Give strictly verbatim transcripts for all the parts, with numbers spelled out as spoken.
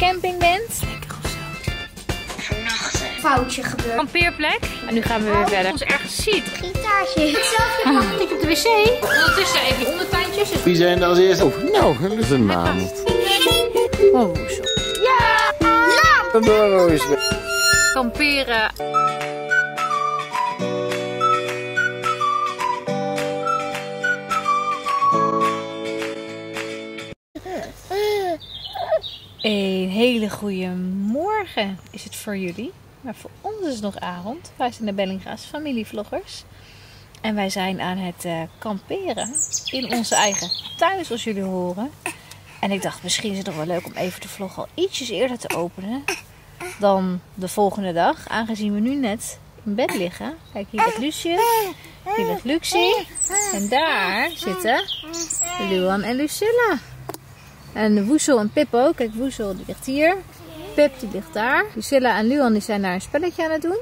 camping bent. Lekker of zo. Vernachten. Foutje gebeurd. Kampeerplek. En nu gaan we weer verder. Als je ergens ziet. Gitaartje. Hetzelfde ah. Ik op de wc. Ondertussen even die ondertuintjes. Wie zijn er als eerste? Oh, nou, gelukkig een naam. Oh, zo. Ja! Naam! Kamperen. Een hele goede morgen is het voor jullie. Maar voor ons is het nog avond. Wij zijn de Bellinga's familievloggers. En wij zijn aan het uh, kamperen in onze eigen tuin, zoals jullie horen. En ik dacht, misschien is het nog wel leuk om even de vlog al ietsjes eerder te openen dan de volgende dag. Aangezien we nu net in bed liggen. Kijk, hier ligt Lucie, hier ligt Luxie. En daar zitten Luan en Lucilla. En Woezel en Pip ook. Kijk, Woezel die ligt hier. Pip die ligt daar. Lucilla en Luan die zijn daar een spelletje aan het doen.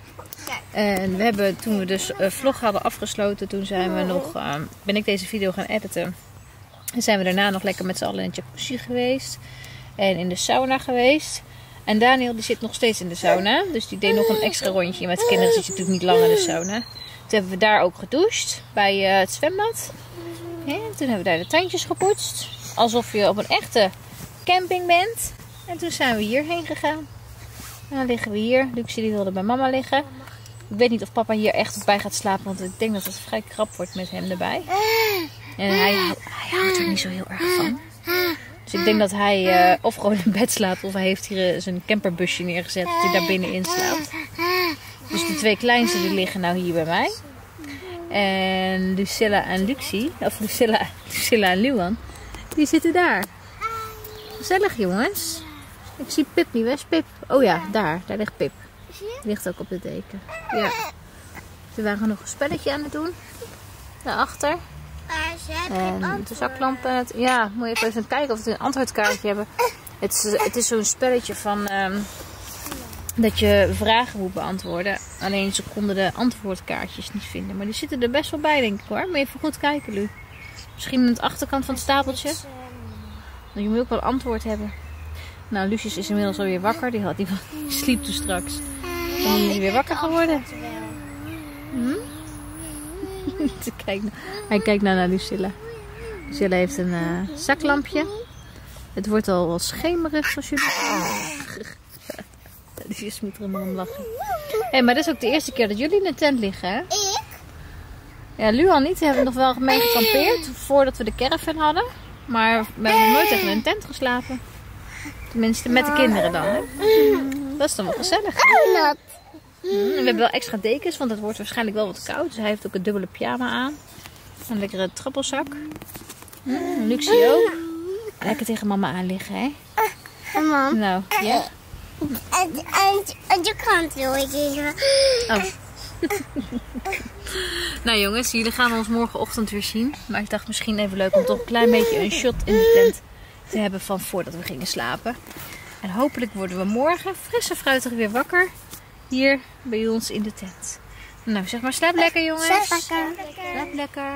En we hebben, toen we dus uh, vlog hadden afgesloten, toen zijn we nog, uh, ben ik deze video gaan editen. En zijn we daarna nog lekker met z'n allen in de jacuzzi geweest. En in de sauna geweest. En Daniel die zit nog steeds in de sauna. Dus die deed nog een extra rondje. Met de kinderen zit je natuurlijk niet lang in de sauna. Toen hebben we daar ook gedoucht. Bij uh, het zwembad. En toen hebben we daar de tandjes gepoetst. Alsof je op een echte camping bent. En toen zijn we hierheen gegaan. En dan liggen we hier. Luxie die wilde bij mama liggen. Ik weet niet of papa hier echt op bij gaat slapen. Want ik denk dat het vrij krap wordt met hem erbij. En hij, hij houdt er niet zo heel erg van. Dus ik denk dat hij uh, of gewoon in bed slaapt. Of hij heeft hier uh, zijn camperbusje neergezet. Dat hij daar binnenin slaapt. Dus de twee kleinste die liggen nou hier bij mij. En Lucilla en Luxie. Of Lucilla, Lucilla en Luan. Die zitten daar. Gezellig jongens. Ik zie Pip niet. Waar is Pip? Oh ja, daar. Daar ligt Pip. Die ligt ook op de deken. Ja. Ze waren nog een spelletje aan het doen. Daarachter. En de zaklampen. Het, ja, moet je even kijken of we een antwoordkaartje hebben. Het is, het is zo'n spelletje van um, dat je vragen moet beantwoorden. Alleen ze konden de antwoordkaartjes niet vinden. Maar die zitten er best wel bij, denk ik hoor. Moet je even goed kijken, Lu. Misschien aan de achterkant van het stapeltje. Je moet ook wel antwoord hebben. Nou, Lucius is inmiddels alweer wakker. Die, had, die, die sliep toen straks. Dan is hij weer wakker geworden. Hm? Kijk, hij kijkt nou naar Lucilla. Lucilla heeft een uh, zaklampje. Het wordt al wat schemerig zoals jullie zien. Lucilla moet er helemaal om lachen. Hé, hey, maar dat is ook de eerste keer dat jullie in de tent liggen, hè? Ik? Ja, Luan niet. We hebben nog wel mee gekampeerd voordat we de caravan hadden. Maar we hebben nog nooit echt in een tent geslapen. Tenminste, met de kinderen dan, hè? Dat is dan wel gezellig. Mm, we hebben wel extra dekens, want het wordt waarschijnlijk wel wat koud. Dus hij heeft ook een dubbele pyjama aan. Een lekkere trappelzak. Mm, Luxie ook. Lekker tegen mama aan liggen, hè? Mam. Nou, ja. En je krant wil ik even. Oh. Nou jongens, jullie gaan ons morgenochtend weer zien. Maar ik dacht misschien even leuk om toch een klein beetje een shot in de tent te hebben van voordat we gingen slapen. En hopelijk worden we morgen fris en fruitig weer wakker. Hier bij ons in de tent. Nou, zeg maar, slaap lekker jongens. Slaap lekker. Slaap lekker.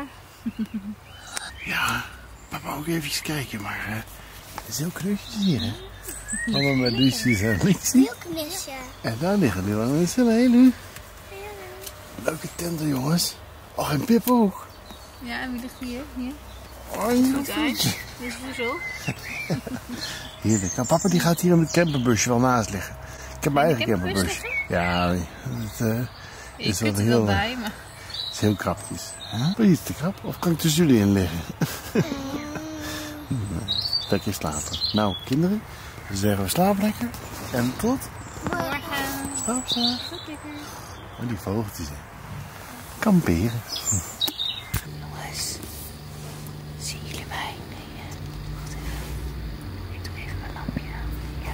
Ja, papa ook even kijken, maar uh, het is heel kneusjes hier, hè? Mama met Lucie en Lucie. Heel knusje. En daar liggen nu aan het hele. Leuke tenten, jongens. Oh, en Pip ook. Ja, en wie ligt hier? Hier. Oh, hier Goed uit. Dit is Woezel. Heerlijk. Nou, papa die gaat hier in het camperbusje wel naast liggen. Ik heb mijn eigen camperbusje. Ja, het uh, is wel heel, er wel bij, maar... Het is heel krapjes. Huh? Ben je te krap? Of kan ik tussen jullie in liggen? Lekker slapen. Nou, kinderen, dan zeggen we slaap lekker. En tot morgen. Slaapzaag. Oh, die vogeltjes. Kamperen. Jongens, zien jullie mij? Nee, hè? Wacht even. Ik doe even mijn lampje aan. Ja.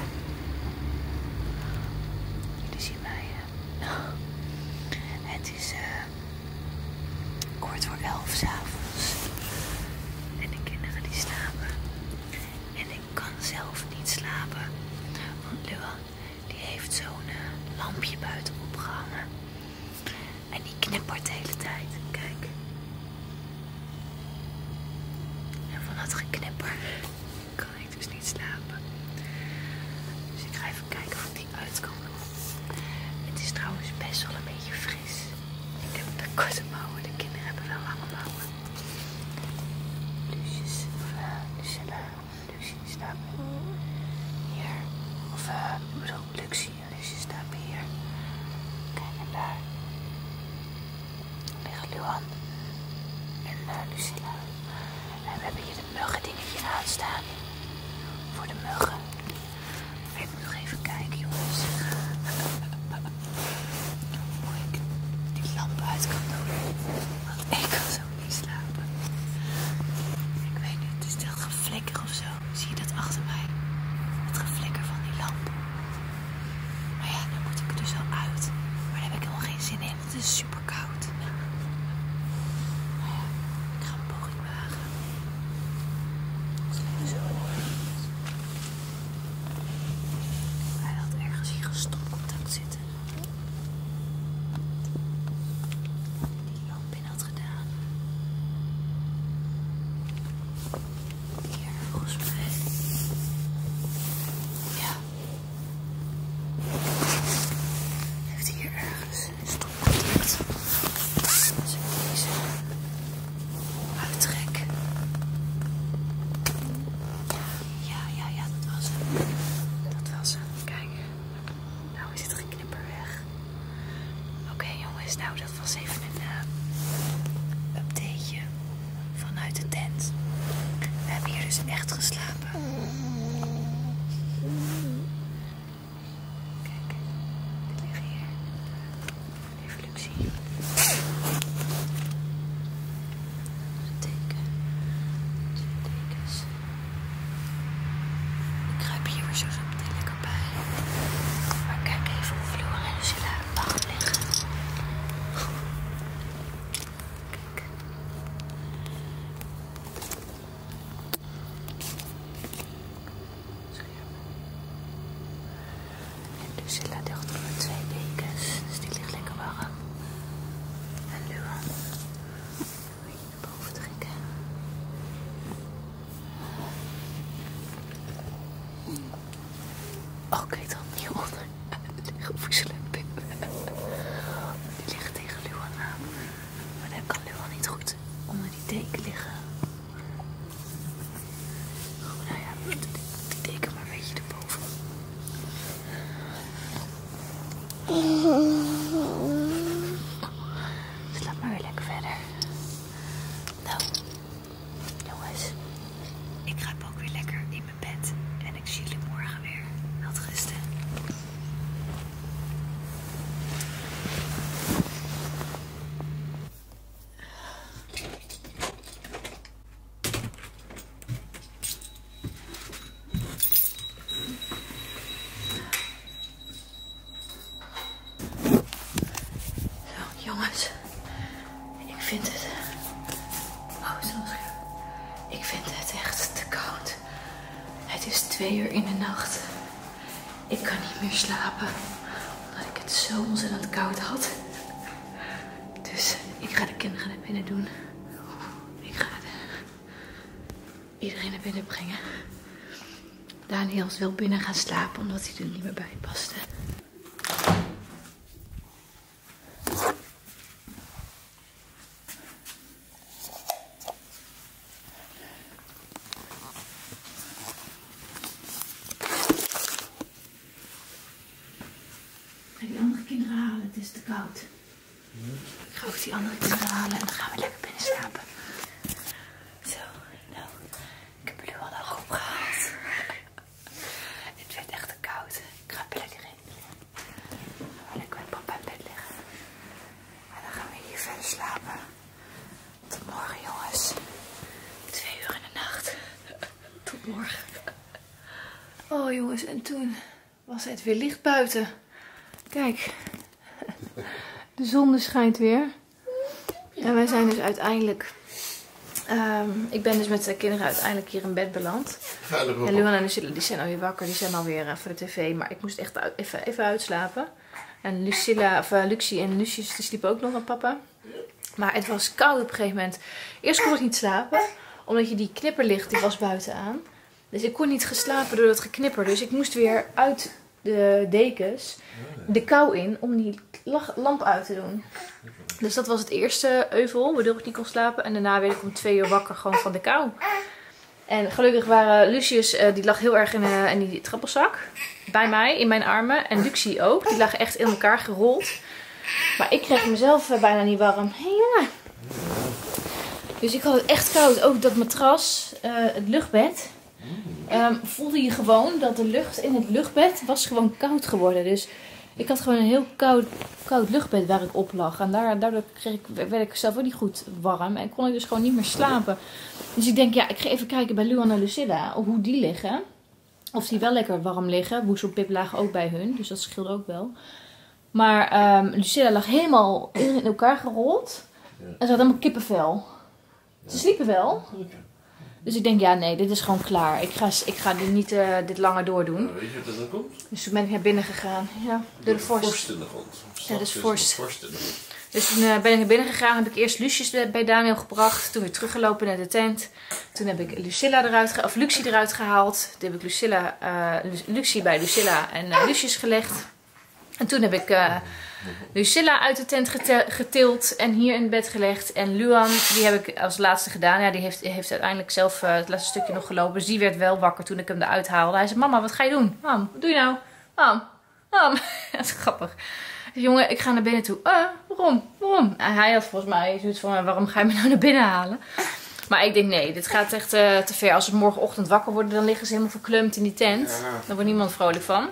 Jullie zien mij, hè? Het is uh, kwart voor elf 's avonds. En de kinderen die slapen. En ik kan zelf niet slapen. Want Luan, die heeft zo'n uh, lampje buiten opgehangen. En die knippert de hele tijd. Kijk. En van dat geknipper kan ik dus niet slapen. uit kan doen. Het is trouwens best wel een beetje fris. Ik heb korte mouwen, de kinderen hebben wel lange mouwen. Lucius, of uh, Lucilla, Lucie slaapt hier. Of uh, ik bedoel, Lucie en Lucie slaapen hier. Kijk, en daar liggen Luan en uh, Lucilla. En we hebben hier de muggen dingetje aanstaan. Voor de muggen. Maar ik moet nog even kijken, jongens. Hoe ik die lamp uit kan doen. Want ik kan zo niet slapen. Ik weet niet, het is echt geflikker of zo. Zie je dat achter mij? Het geflikker van die lamp. Maar ja, dan moet ik er dus wel uit. Maar daar heb ik helemaal geen zin in, want het is super koud. Maar ja, ik ga een poging wagen. Zo. Hij had ergens hier een stopcontact zitten. Die lamp in had gedaan. Hier, volgens mij. Ja. Heeft hier ergens een stopcontact. Als ik deze uittrek. Ja, ja, ja, dat was hem. Dat was hem. Kijk. Nou is het geknipper weg. Oké okay, jongens, nou dat was even een uh, updateje vanuit de tent. We hebben hier dus echt geslapen. Kijk, dit liggen hier. Even Lucie. Een teken. Twee tekens. Ik kruip hier weer zo zo meteen lekker bij. Maar kijk even of Luan en Lucilla wacht liggen. Kijk. Scherp. En Lucilla ligt onder twee dekens, dus die ligt lekker warm. En Luan. Een beetje naar boven trekken. Oh, kijk dan hieronder. Er liggen Oefusela en Pip. Die liggen tegen Luan aan. Maar dan kan Luan niet goed onder die deken liggen. Oh, nou ja, die, die deken maar een beetje erboven. Slaap maar weer lekker verder. Nou, jongens. Ik ga ook weer lekker in mijn bed. En ik zie jullie morgen weer. Welterusten. Zo, jongens. Ik vind het... Oh, zo scherp. Ik vind het echt te koud. Het is twee uur in de nacht. Ik kan niet meer slapen. Omdat ik het zo ontzettend koud had. Dus ik ga de kinderen naar binnen doen. Ik ga de... iedereen naar binnen brengen. Daniel wil binnen gaan slapen omdat hij er niet meer bij paste. Ga die andere kinderen halen, het is te koud. Ik ga ook die andere kinderen halen en dan gaan we lekker binnen slapen. Zo, nou, ik heb jullie wel ook opgehaald. Het werd echt te koud. Ik ga er lekker in. Dan gaan we lekker met papa in bed liggen. En dan gaan we hier verder slapen. Tot morgen, jongens. Twee uur in de nacht. Tot morgen. Oh, jongens, en toen was het weer licht buiten. Kijk, de zon schijnt weer. En wij zijn dus uiteindelijk... Um, ik ben dus met de kinderen uiteindelijk hier in bed beland. En Luan en Lucilla die zijn alweer wakker. Die zijn alweer uh, voor de tv. Maar ik moest echt uit, even, even uitslapen. En Lucilla, of, uh, Lucie en Lucius die sliepen ook nog met papa. Maar het was koud op een gegeven moment. Eerst kon ik niet slapen. Omdat je die knipperlicht die was buiten aan. Dus ik kon niet geslapen door dat geknipper. Dus ik moest weer uit de dekens, de kou in om die lamp uit te doen. Dus dat was het eerste euvel, waardoor ik niet kon slapen. En daarna werd ik om twee uur wakker gewoon van de kou. En gelukkig waren Lucius, uh, die lag heel erg in, uh, in die trappelzak. Bij mij, in mijn armen. En Luxie ook. Die lagen echt in elkaar gerold. Maar ik kreeg mezelf uh, bijna niet warm. Hé hey, jongen. Dus ik had het echt koud. Ook dat matras, uh, het luchtbed. Um, voelde je gewoon dat de lucht in het luchtbed was gewoon koud geworden. Dus ik had gewoon een heel koud, koud luchtbed waar ik op lag. En daar, daardoor kreeg ik, werd ik zelf ook niet goed warm. En kon ik dus gewoon niet meer slapen. Dus ik denk, ja, ik ga even kijken bij Luan en Lucilla hoe die liggen. Of die wel lekker warm liggen. Boes en Pip lagen ook bij hun. Dus dat scheelde ook wel. Maar um, Lucilla lag helemaal in elkaar gerold. En ze had helemaal kippenvel. Ze sliepen wel. Dus ik denk, ja nee, dit is gewoon klaar. Ik ga, ik ga dit niet uh, dit langer doordoen. Ja, weet je wat er dan komt? Dus toen ben ik naar binnen gegaan. Ja, door de vorst. Vorst in de grond. Ja, dat is vorst. vorst in de grond. Dus toen uh, ben ik naar binnen gegaan. Heb ik eerst Lucius bij Daniel gebracht. Toen weer teruggelopen naar de tent. Toen heb ik Lucilla eruit gehaald. Of Luxie eruit gehaald. Toen heb ik Lucilla, uh, Luxie bij Lucilla en uh, Lucius gelegd. En toen heb ik uh, Lucilla uit de tent getild en hier in het bed gelegd. En Luan, die heb ik als laatste gedaan. Ja, die heeft, heeft uiteindelijk zelf uh, het laatste stukje nog gelopen. Dus die werd wel wakker toen ik hem eruit haalde. Hij zei, mama, wat ga je doen? Mam, wat doe je nou? Mam, mam. Dat is grappig. Jongen, ik ga naar binnen toe. Uh, waarom? Waarom? En hij had volgens mij zoiets van, waarom ga je me nou naar binnen halen? Maar ik denk, nee, dit gaat echt uh, te ver. Als ze morgenochtend wakker worden, dan liggen ze helemaal verklemd in die tent. Daar wordt niemand vrolijk van.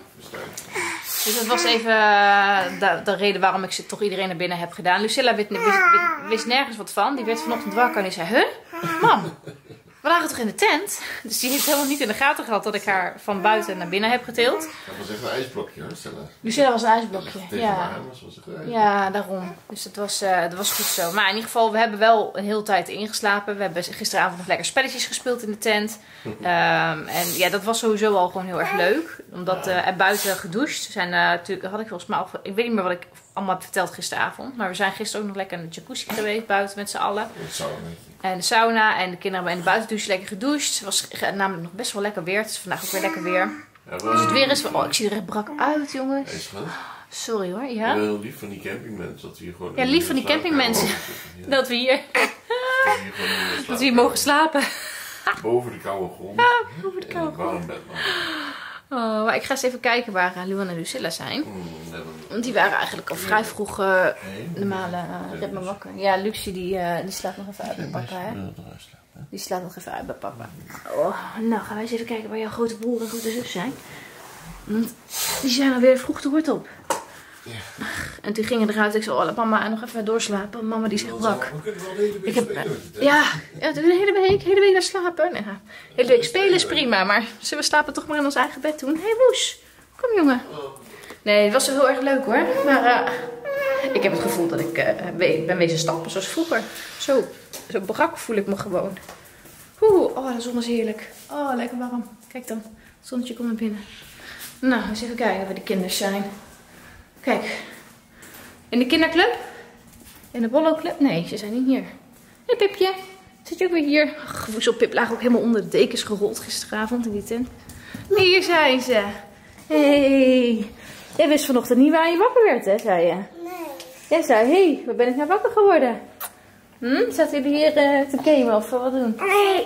Dus dat was even uh, de, de reden waarom ik ze toch iedereen naar binnen heb gedaan. Lucilla wist, wist, wist nergens wat van. Die werd vanochtend wakker en die zei, huh? Mam, we lagen toch in de tent? Dus die heeft helemaal niet in de gaten gehad dat ik haar van buiten naar binnen heb getild. Dat was echt een ijsblokje hoor, Stella. Lucilla was een ijsblokje, tegen ja. haar was, was een ijsblokje. Ja, daarom. Dus dat was, uh, dat was goed zo. Maar in ieder geval, we hebben wel een hele tijd ingeslapen. We hebben gisteravond nog lekker spelletjes gespeeld in de tent. Um, en ja, dat was sowieso al gewoon heel erg leuk. Omdat uh, er buiten gedoucht. We zijn uh, natuurlijk, had ik volgens mij al, ik weet niet meer wat ik allemaal heb verteld gisteravond. Maar we zijn gisteren ook nog lekker in de jacuzzi geweest buiten met z'n allen. En de sauna en de kinderen hebben in de buitendouche lekker gedoucht. Het was namelijk nog best wel lekker weer. Het is vandaag ook weer lekker weer. Ja, dus het weer is van, oh, ik zie er echt brak uit, jongens. Hey, schat. Sorry hoor, ja. Ja, heel lief van die campingmensen dat we hier gewoon... Ja, lief van die campingmensen. Ja. Dat we hier... hier dat we hier mogen slapen. Boven de koude grond. Ja, boven de En koude een warm grond. bed. Oh, maar ik ga eens even kijken waar uh, Luan en Lucilla zijn. Mm, nee, Want die waren eigenlijk al vrij vroeg uh, normaal uh, ritme wakker. Ja, Luxie die, uh, die slaapt nog even uit bij papa, hè. Die slaapt nog even uit bij papa. Oh, nou, gaan wij eens even kijken waar jouw grote broer en grote zus zijn. Want die zijn alweer vroeg de hort op. Ja. En toen gingen eruit. Ik zei, oh, laat mama nog even doorslapen. Mama die is echt brak. We kunnen wel de hele week Ik heb, spelen. ja, ja, de hele week, hele week naar slapen. Nee, de hele week spelen is prima, maar zullen we slapen toch maar in ons eigen bed doen? Hé, hey, Woes, kom jongen. Nee, het was wel heel erg leuk hoor. Maar uh, ik heb het gevoel dat ik uh, ben wezen stappen zoals vroeger. Zo, zo brak voel ik me gewoon. Oeh, oh, de zon is heerlijk. Oh, lekker warm. Kijk dan, het zonnetje komt naar binnen. Nou, eens even kijken waar de kinderen zijn. Kijk, in de kinderclub? In de Bollo-club? Nee, ze zijn niet hier. Hé, hey, Pipje, zit je ook weer hier? Ach, Woezel Pip lag ook helemaal onder de dekens gerold gisteravond in die tent. Hier zijn ze. Hé, hey. Jij wist vanochtend niet waar je wakker werd, hè, zei je? Nee. Jij zei, hé, hey, waar ben ik nou wakker geworden? Hm? Zaten jullie hier uh, te gamen of wat doen? Nee.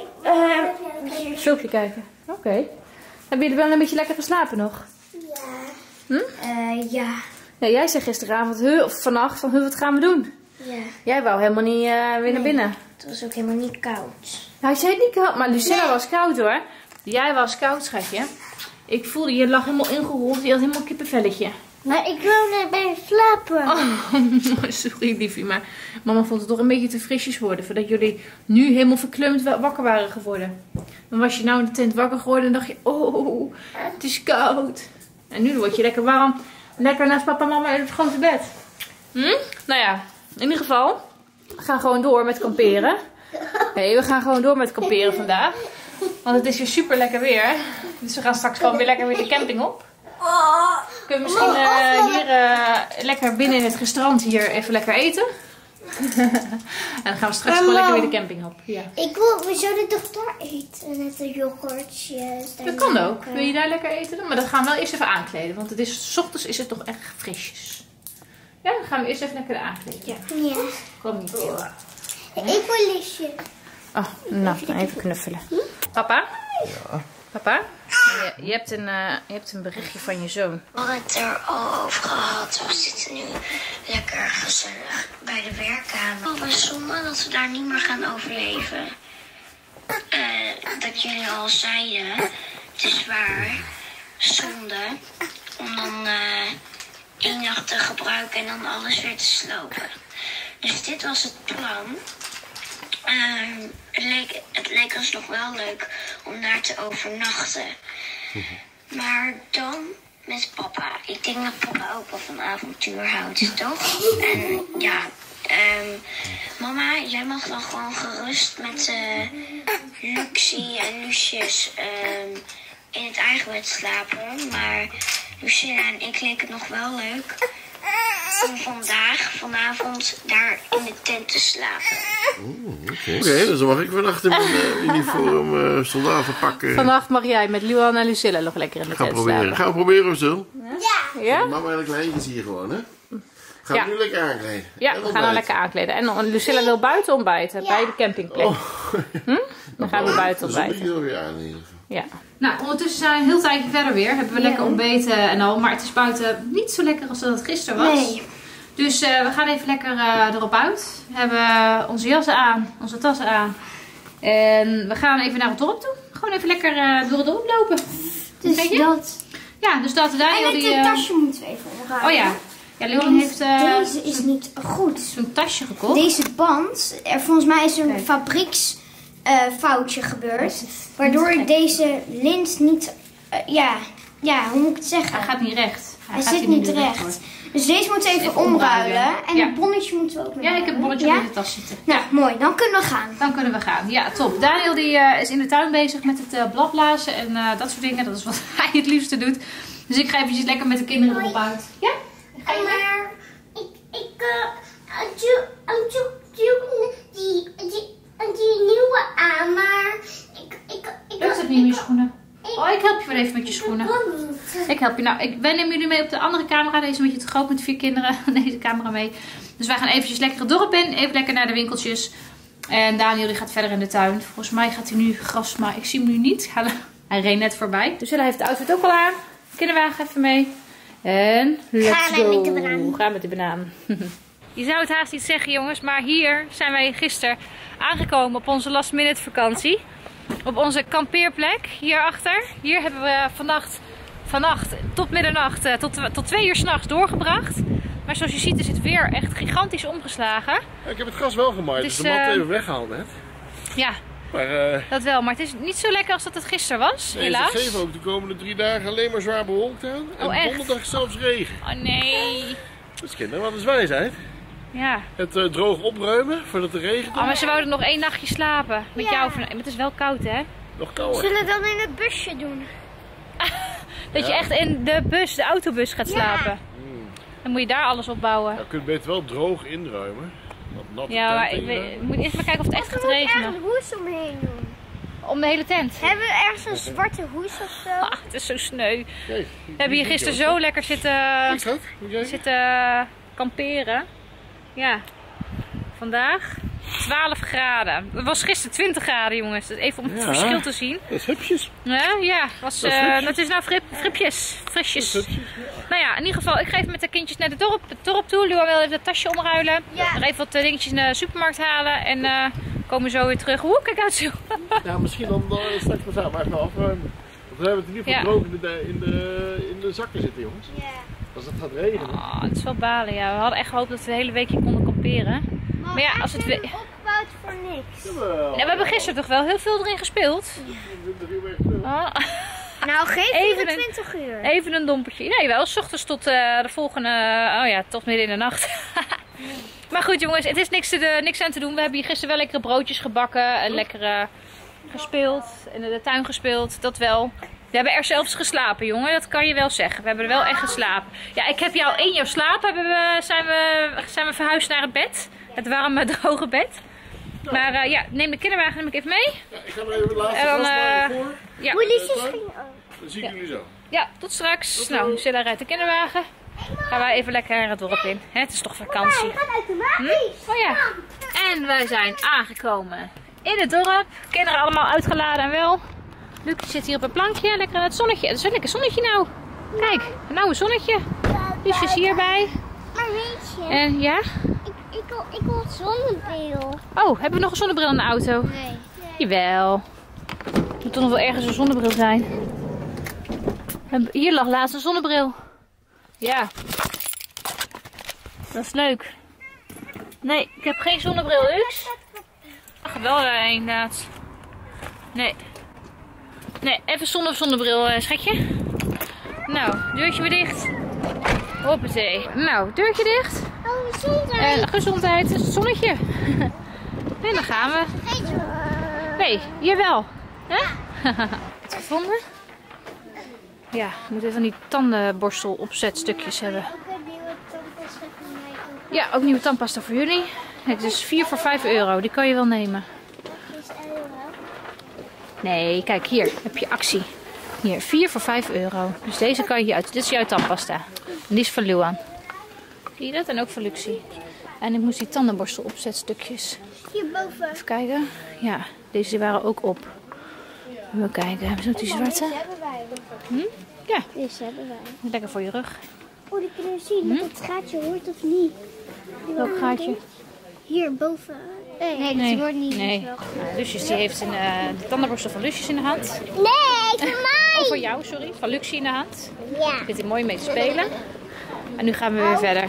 Uh, Filmpje kijken. Oké. Okay. Hebben jullie wel een beetje lekker geslapen nog? ja. Hm? Uh, ja. Ja, jij zei gisteravond, huh, of vannacht, van, huh, wat gaan we doen? Ja. Jij wou helemaal niet uh, weer Nee. naar binnen. Het was ook helemaal niet koud. Nou, zei het niet koud, maar Lucilla Nee. was koud hoor. Jij was koud, schatje. Ik voelde, je lag helemaal ingerold, je had helemaal een kippenvelletje. Maar ik wil net bij slapen. Oh, sorry liefie, maar mama vond het toch een beetje te frisjes worden. Voordat jullie nu helemaal verkleumd wakker waren geworden. Dan was je nou in de tent wakker geworden en dacht je, oh, het is koud. En nu word je lekker warm. Lekker naast papa en mama in het grote bed. Hm? Nou ja, in ieder geval, we gaan gewoon door met kamperen. Nee, we gaan gewoon door met kamperen vandaag. Want het is weer super lekker weer. Dus we gaan straks gewoon weer lekker weer de camping op. Kunnen we misschien uh, hier uh, lekker binnen in het restaurant hier even lekker eten? En dan gaan we straks Maar gewoon lekker mam, weer de camping op. Ja. Ik wil, we zouden toch daar eten met de yoghurtjes. Dat kan ook. Wil je daar lekker eten dan? Maar dat gaan we wel eerst even aankleden. Want het is, 's ochtends is het toch echt frisjes. Ja, dan gaan we eerst even lekker aankleden. Ja. Ja. Kom niet veel. Ik wil Liesje. Oh, nou, even knuffelen. Papa? Ja. Papa? Je, je, hebt een, uh, je hebt een berichtje van je zoon. We hadden het er al over gehad. We zitten nu lekker gezellig bij de werkkamer. Oh, wat zonde dat we daar niet meer gaan overleven. Uh, dat jullie al zeiden, het is waar, zonde, om dan uh, één nacht te gebruiken en dan alles weer te slopen. Dus dit was het plan. Uh, het, leek, het leek ons nog wel leuk om daar te overnachten. Maar dan met papa. Ik denk dat papa ook wel van avontuur houdt, toch? En ja, um, mama, jij mag dan gewoon gerust met uh, Luxie en Lucius um, in het eigen bed slapen. Maar Lucilla en ik leek het nog wel leuk om vandaag, vanavond, daar in de tent te slapen. Oké, okay. okay, dus dan mag ik vannacht in mijn uh, uniform uh, soldaten pakken. Vannacht mag jij met Luan en Lucilla nog lekker in de Gaan tent proberen. slapen. Gaan we proberen of zo? Ja. Ja? Mama en de kleintjes hier gewoon, hè? Gaan Ja. we nu lekker aankleden? Ja, we gaan haar lekker aankleden. En Lucilla wil buiten ontbijten, Ja. bij de campingplek. Oh. Hm? Dan gaan we buiten Dan zet ik ontbijten. je alweer aan in ieder geval. Ja. Nou, ondertussen zijn we een heel tijdje verder weer. Hebben we Ja. lekker ontbeten en al. Maar het is buiten niet zo lekker als dat het gisteren was. Nee. Dus uh, we gaan even lekker uh, erop uit. We hebben onze jassen aan, onze tassen aan. En we gaan even naar het dorp toe. Gewoon even lekker uh, door het dorp lopen. Dus Weet je? dat. Ja, dus dat Daniel En met die... een uh, tasje moeten we even omruilen. Oh ja. Ja, Leon Want heeft uh, deze is niet goed. zo'n tasje gekocht. Deze band, er volgens mij is een Kijk. fabrieksfoutje gebeurd. Waardoor deze lint niet, uh, ja, ja, hoe moet ik het zeggen? Hij gaat niet recht. Hij gaat zit hier niet recht recht. door. Dus deze moeten we even, Even omruilen. omruilen. En Ja. het bonnetje moeten we ook nog Ja, ik heb een bonnetje ja? in de tas zitten. Nou, mooi. Dan kunnen we gaan. Dan kunnen we gaan. Ja, top. Daniel die, uh, is in de tuin bezig met het uh, bladblazen en uh, dat soort dingen. Dat is wat hij het liefste doet. Dus ik ga eventjes lekker met de kinderen erop uit. Ja? Ga je mee? Maar ik, ik, uh, doe, doe, doe die, die, die nieuwe aan, maar ik, ik, ik... Lukt het niet met je schoenen? Oh, ik help je wel even met je schoenen. kan niet. Ik help je. Nou, ik, wij nemen jullie mee op de andere camera. Deze is een beetje te groot met vier kinderen. Deze camera mee. Dus wij gaan eventjes lekker het dorp in. Even lekker naar de winkeltjes. En Daniel die gaat verder in de tuin. Volgens mij gaat hij nu gras, maar ik zie hem nu niet. Hij reed net voorbij. Dus hij heeft de outfit ook al aan. Kinderwagen even mee. En let's Gaan we go. met de banaan. Gaan met de banaan. Je zou het haast niet zeggen, jongens. Maar hier zijn wij gisteren aangekomen op onze last minute vakantie. Op onze kampeerplek hierachter. Hier hebben we vannacht, vannacht tot middernacht, uh, tot, tot twee uur 's nachts doorgebracht. Maar zoals je ziet is het weer echt gigantisch omgeslagen. Ja, ik heb het gras wel gemaaid, Het dus is, de mat uh, even weggehaald net. Ja, Maar uh, dat wel. Maar het is niet zo lekker als dat het gisteren was, nee, helaas. ze geven ook de komende drie dagen alleen maar zwaar bewolkt aan. En Oh, echt? donderdag zelfs regen. Oh nee. Dus kinderen, wat is wijsheid? Ja. Het uh, droog opruimen voordat de regen komt. Oh, maar ze wouden nog één nachtje slapen. Met Ja. jou. van- Maar het is wel koud, hè? Nog kouder. Zullen we dan in het busje doen? Dat je Ja. echt in de bus, de autobus gaat Ja. slapen. Dan moet je daar alles opbouwen. Nou, je kunt beter wel droog inruimen. Wat natte Ja, maar tent ik weet, inruimen. ik moet eerst maar kijken of het echt gaat regenen. een hoes omheen doen. Om de hele tent. Hebben we ergens een zwarte hoes of zo? Ah, het is zo sneu. Kijk, We hebben hier gisteren zo lekker zitten, Kijk, schat. Moet jij? zitten kamperen. Ja. Vandaag twaalf graden. Het was gisteren twintig graden, jongens. Even om het Ja. verschil te zien. Dat is hupjes. Ja, ja. Was, Dat is eh, fripjes. dat is nou frip, fripjes. Frisjes. Dat is hupjes, ja. Nou ja, in ieder geval, ik ga even met de kindjes naar de dorp, het dorp toe. Luan wil even het tasje omruilen. Ja. Nog even wat eh, dingetjes naar de supermarkt halen. En uh, komen zo weer terug. Oeh, kijk uit zo. Ja, misschien dan uh, straks maar samen even afruimen. Want we hebben het in ieder geval Ja. droog in de, in, de, in de zakken zitten, jongens. Ja. Als het gaat regenen. Oh, het is wel balen, ja. We hadden echt gehoopt dat we de hele week hier konden kamperen. Maar ja, als het... we- opgebouwd voor niks. Jawel. Ja, we hebben gisteren toch wel heel veel erin gespeeld. vierentwintig uur weg terug. Oh. Nou, geen Even een- vierentwintig uur. Even een dompertje. Nee, wel. 's Ochtends tot uh, de volgende... Oh ja, tot midden in de nacht. Maar goed, jongens. Het is niks, te de, niks aan te doen. We hebben hier gisteren wel lekkere broodjes gebakken. En lekker uh, gespeeld. In de tuin gespeeld. Dat wel. We hebben er zelfs geslapen, jongen. Dat kan je wel zeggen. We hebben er wel echt geslapen. Ja, ik heb jou in jouw slaap hebben we, zijn, we, zijn we verhuisd naar het bed. het warme droge bed. Maar uh, ja, neem de kinderwagen neem ik even mee. Ja, ik ga maar even laten. En dan, uh, uh, voor. Ja. Hoe lief is het? Dan zie ik jullie zo. Ja, tot straks. Tot nou, Lucilla rijdt de kinderwagen. Gaan wij even lekker het dorp in. Het is toch vakantie. Hm? Oh ja. En wij zijn aangekomen in het dorp. Kinderen allemaal uitgeladen en wel. Luc zit hier op een plankje, lekker in het zonnetje. Het is een lekker zonnetje nou. Kijk, nou een zonnetje. Luc is hierbij. Maar weet je, En ja? ik, ik, wil, ik wil zonnebril. Oh, hebben we nog een zonnebril in de auto? Nee. Jawel. Er moet toch nog wel ergens een zonnebril zijn. Hier lag laatst een zonnebril. Ja. Dat is leuk. Nee, ik heb geen zonnebril, Lux. Ach, wel uh, inderdaad. Nee. Nee, even zonder zonnebril, uh, schatje. Nou, deurtje weer dicht. Hoppatee. Nou, deurtje dicht. Oh, gezondheid. En gezondheid, het is het zonnetje. En dan gaan we. Nee, jawel. Hè? Het gevonden? Ja, we moeten even die tandenborstel opzetstukjes hebben. Ook een nieuwe tandpasta voor mij. Ja, ook nieuwe tandpasta voor jullie. Het is vier voor vijf euro. Die kan je wel nemen. Dus euro. Nee, kijk hier. Heb je actie. Hier, vier voor vijf euro. Dus deze kan je uit. Dit is jouw tandpasta. En die is van Luan. Zie je dat? En ook van Luxie. En ik moest die tandenborstel opzetstukjes. Hierboven. Even kijken. Ja, deze waren ook op. Even kijken. Hebben ze ook die zwarte? Deze hebben wij. Hm? Ja, Deze hebben wij. lekker voor je rug. Oh, die kunnen we zien. Of het gaatje hoort of niet. Die Welk waren gaatje? dicht. Hier boven. Nee, nee, Nee, dat hoort niet. nee. Wel. Nou, Lucius die heeft een, uh, de tandenborstel van Lucius in de hand. Nee, voor mij. Oh, voor jou, sorry. Van Luxie in de hand. Ja. Daar zit hij mooi mee te spelen. En nu gaan we weer verder.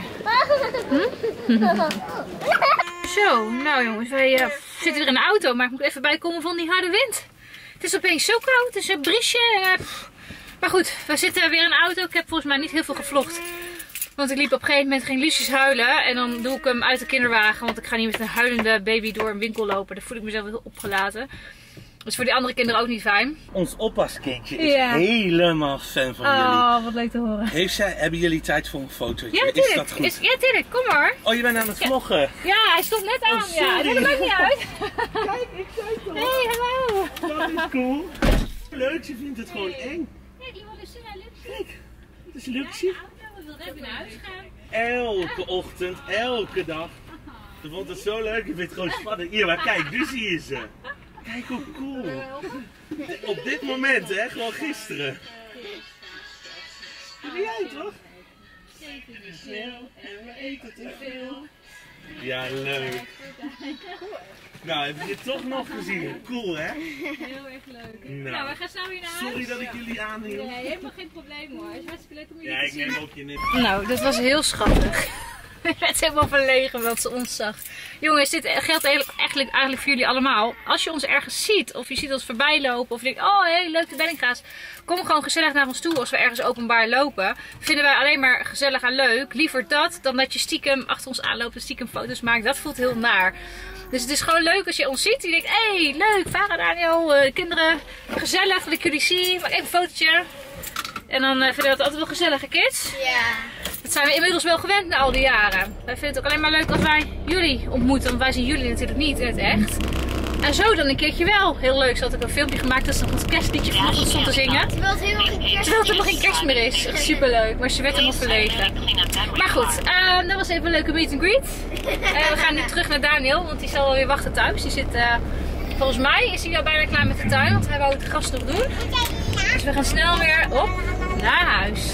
Zo, nou jongens, wij uh, zitten weer in de auto, maar ik moet even bijkomen van die harde wind. Het is opeens zo koud, het is een briesje. Uh, maar goed, we zitten weer in de auto. Ik heb volgens mij niet heel veel gevlogd. Want ik liep op een gegeven moment geen Lucius huilen. En dan doe ik hem uit de kinderwagen. Want ik ga niet met een huilende baby door een winkel lopen. Dan voel ik mezelf heel opgelaten. Dus voor die andere kinderen ook niet fijn. Ons oppaskindje is Ja. helemaal fan van jullie. Oh, wat leuk te horen. Heeft zij, hebben jullie tijd voor een fotootje? Ja, is tuurlijk. dat goed? Is, ja, tuurlijk. Kom maar. Oh, je bent aan het vloggen. Ja, hij stond net aan. Oh, ja, sorry. dat maakt niet uit. Kijk, ik zei toch. Hey, hallo. Dat is cool. Leuk, ze vindt het gewoon eng. Kijk, iemand is naar Luxie. Kijk, dat is Luxie. We wilden even naar huis gaan. Elke ochtend, elke dag. Ze vond het zo leuk, ik vind het gewoon spannend. Hier, maar kijk, nu zie je ze. Kijk hoe cool. Op dit moment, hè, gewoon gisteren. Doe jij toch? Snel en we eten te veel. Ja, leuk. Nou, heb je het toch nog gezien? Cool, hè? Heel erg leuk. Nou, Nou, we gaan snel weer naar huis. sorry dat ik jullie aanhield. Nee, helemaal geen probleem hoor. Het is hartstikke leuk om jullie Ja, te ik zien. neem ook je net. Nou, dat was heel schattig. Ik werd helemaal verlegen wat ze ons zag. Jongens, dit geldt eigenlijk, eigenlijk, eigenlijk voor jullie allemaal. Als je ons ergens ziet, of je ziet ons voorbij lopen, of je denkt, oh hé, hey, leuke Bellingca's. Kom gewoon gezellig naar ons toe als we ergens openbaar lopen. Vinden wij alleen maar gezellig en leuk. Liever dat, dan dat je stiekem achter ons aanloopt en stiekem foto's maakt. Dat voelt heel naar. Dus het is gewoon leuk als je ons ziet. Je denkt, hé, hey, leuk, Farah, Daniel, uh, kinderen, gezellig dat ik jullie zie. Maak even een fotootje. En dan uh, vinden we het altijd wel gezellige kids. Ja. Dat zijn we inmiddels wel gewend na al die jaren. Wij vinden het ook alleen maar leuk als wij jullie ontmoeten. Want wij zien jullie natuurlijk niet in het echt. En zo dan een keertje wel. Heel leuk. Ze had ook een filmpje gemaakt dat ze nog het kerstliedje vanochtend stond te zingen. Terwijl het helemaal geen kerst Terwijl er nog geen kerst meer is. Echt superleuk. Maar ze werd helemaal verlegen. Maar goed, uh, dat was even een leuke meet and greet. Uh, we gaan nu terug naar Daniel. Want die zal alweer wachten thuis. Die zit, uh, volgens mij is hij al bijna klaar met de tuin. Want hij wou het gras nog doen. Dus we gaan snel weer op naar huis.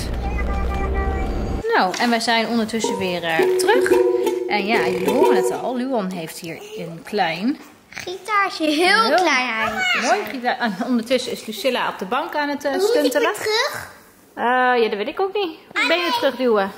Nou, en wij zijn ondertussen weer uh, terug. En ja, jullie horen het al. Luan heeft hier een klein... Gitaartje, heel, heel klein eigenlijk. Mooi gitaar. En ondertussen is Lucilla op de bank aan het uh, Moet ik stuntelen. weer terug? Uh, ja, dat weet ik ook niet. De benen terugduwen.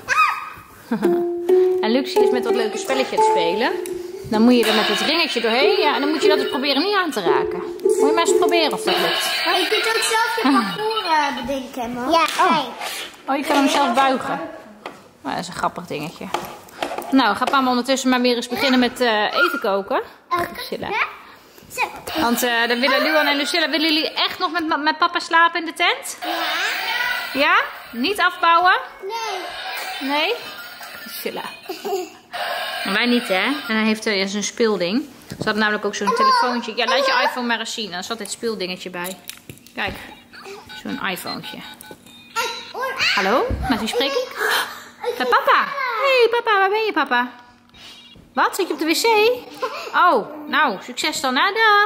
En Luxie is met dat leuke spelletje te spelen. Dan moet je er met het ringetje doorheen. Ja, en dan moet je dat dus proberen niet aan te raken. Moet je maar eens proberen of dat lukt. Je kunt ook zelf je parcours uh, bedenken, man. Ja, kijk. Oh, je kan hem zelf buigen. Oh, dat is een grappig dingetje. Nou, gaat mama ondertussen maar weer eens beginnen met uh, eten koken. Lucilla. Zo. Want uh, dan willen Luan en Lucilla, willen jullie echt nog met, met papa slapen in de tent? Ja? Ja? Niet afbouwen? Nee. Nee? Lucilla. Maar wij niet, hè? En hij heeft uh, zijn speelding. Ze hadden namelijk ook zo'n telefoontje. Ja, laat je iPhone maar eens zien. Er zat dit speeldingetje bij. Kijk, zo'n iPhonetje. Hallo, met wie spreek ik? Met papa. Hé, hey, papa, waar ben je, papa? Wat? Zit je op de wc? Oh, nou, succes dan. Na dag.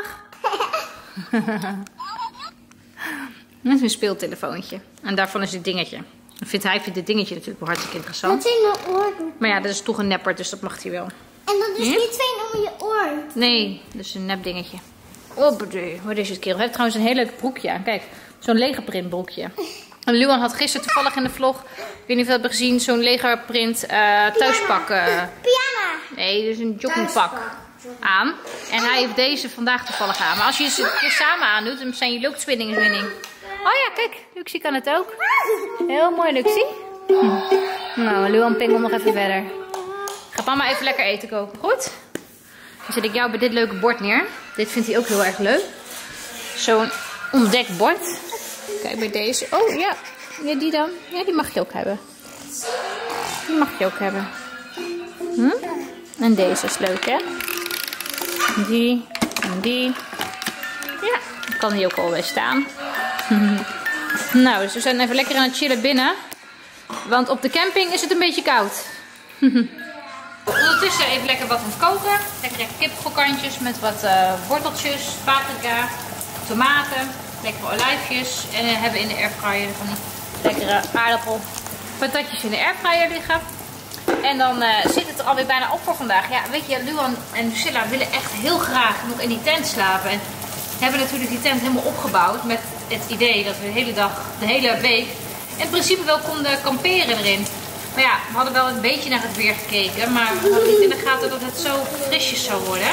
Dat is een speeltelefoontje. En daarvan is dit dingetje. Vindt hij vindt dit dingetje natuurlijk wel hartstikke interessant. Dat in mijn oor doen. Maar ja, dat is toch een nepper, dus dat mag hij wel. En dat is Hm? niet fijn om je oor. Nee, dat is een nep dingetje. Oh, wat is het kerel? Hij heeft trouwens een heel leuk broekje aan. Kijk, zo'n legerprint broekje. En Luan had gisteren toevallig in de vlog, ik weet niet of je dat hebben gezien, zo'n legerprint uh, thuispak. Uh, Pyjama. nee, dus een joggingpak aan. En hij heeft deze vandaag toevallig aan. Maar als je ze een keer samen aandoet, dan zijn jullie ook twinningswinning. Oh ja, kijk, Luxie kan het ook. Heel mooi, Luxie. Hm. Nou, Luan pingelt nog even verder. Gaat mama even lekker eten koken, goed? Dan zet ik jou bij dit leuke bord neer. Dit vindt hij ook heel erg leuk. Zo'n ontdekbord. Kijk bij deze. Oh ja. Ja, die dan. Ja, die mag je ook hebben. Die mag je ook hebben. Hm? En deze is leuk, hè? Die. En die. Ja, dan kan hier ook al bij staan. Nou, dus we zijn even lekker aan het chillen binnen. Want op de camping is het een beetje koud. Ondertussen even lekker wat aan het koken. Lekkere kipkrokantjes met wat uh, worteltjes, paprika, tomaten, lekkere olijfjes. En we hebben in de airfryer van die lekkere aardappel patatjes in de airfryer liggen. En dan uh, zit het er alweer bijna op voor vandaag. Ja, weet je, Luan en Lucilla willen echt heel graag nog in die tent slapen. En we hebben natuurlijk die tent helemaal opgebouwd met het idee dat we de hele dag, de hele week, in principe wel konden kamperen erin. Maar ja, we hadden wel een beetje naar het weer gekeken, maar we hadden niet in de gaten dat het zo frisjes zou worden.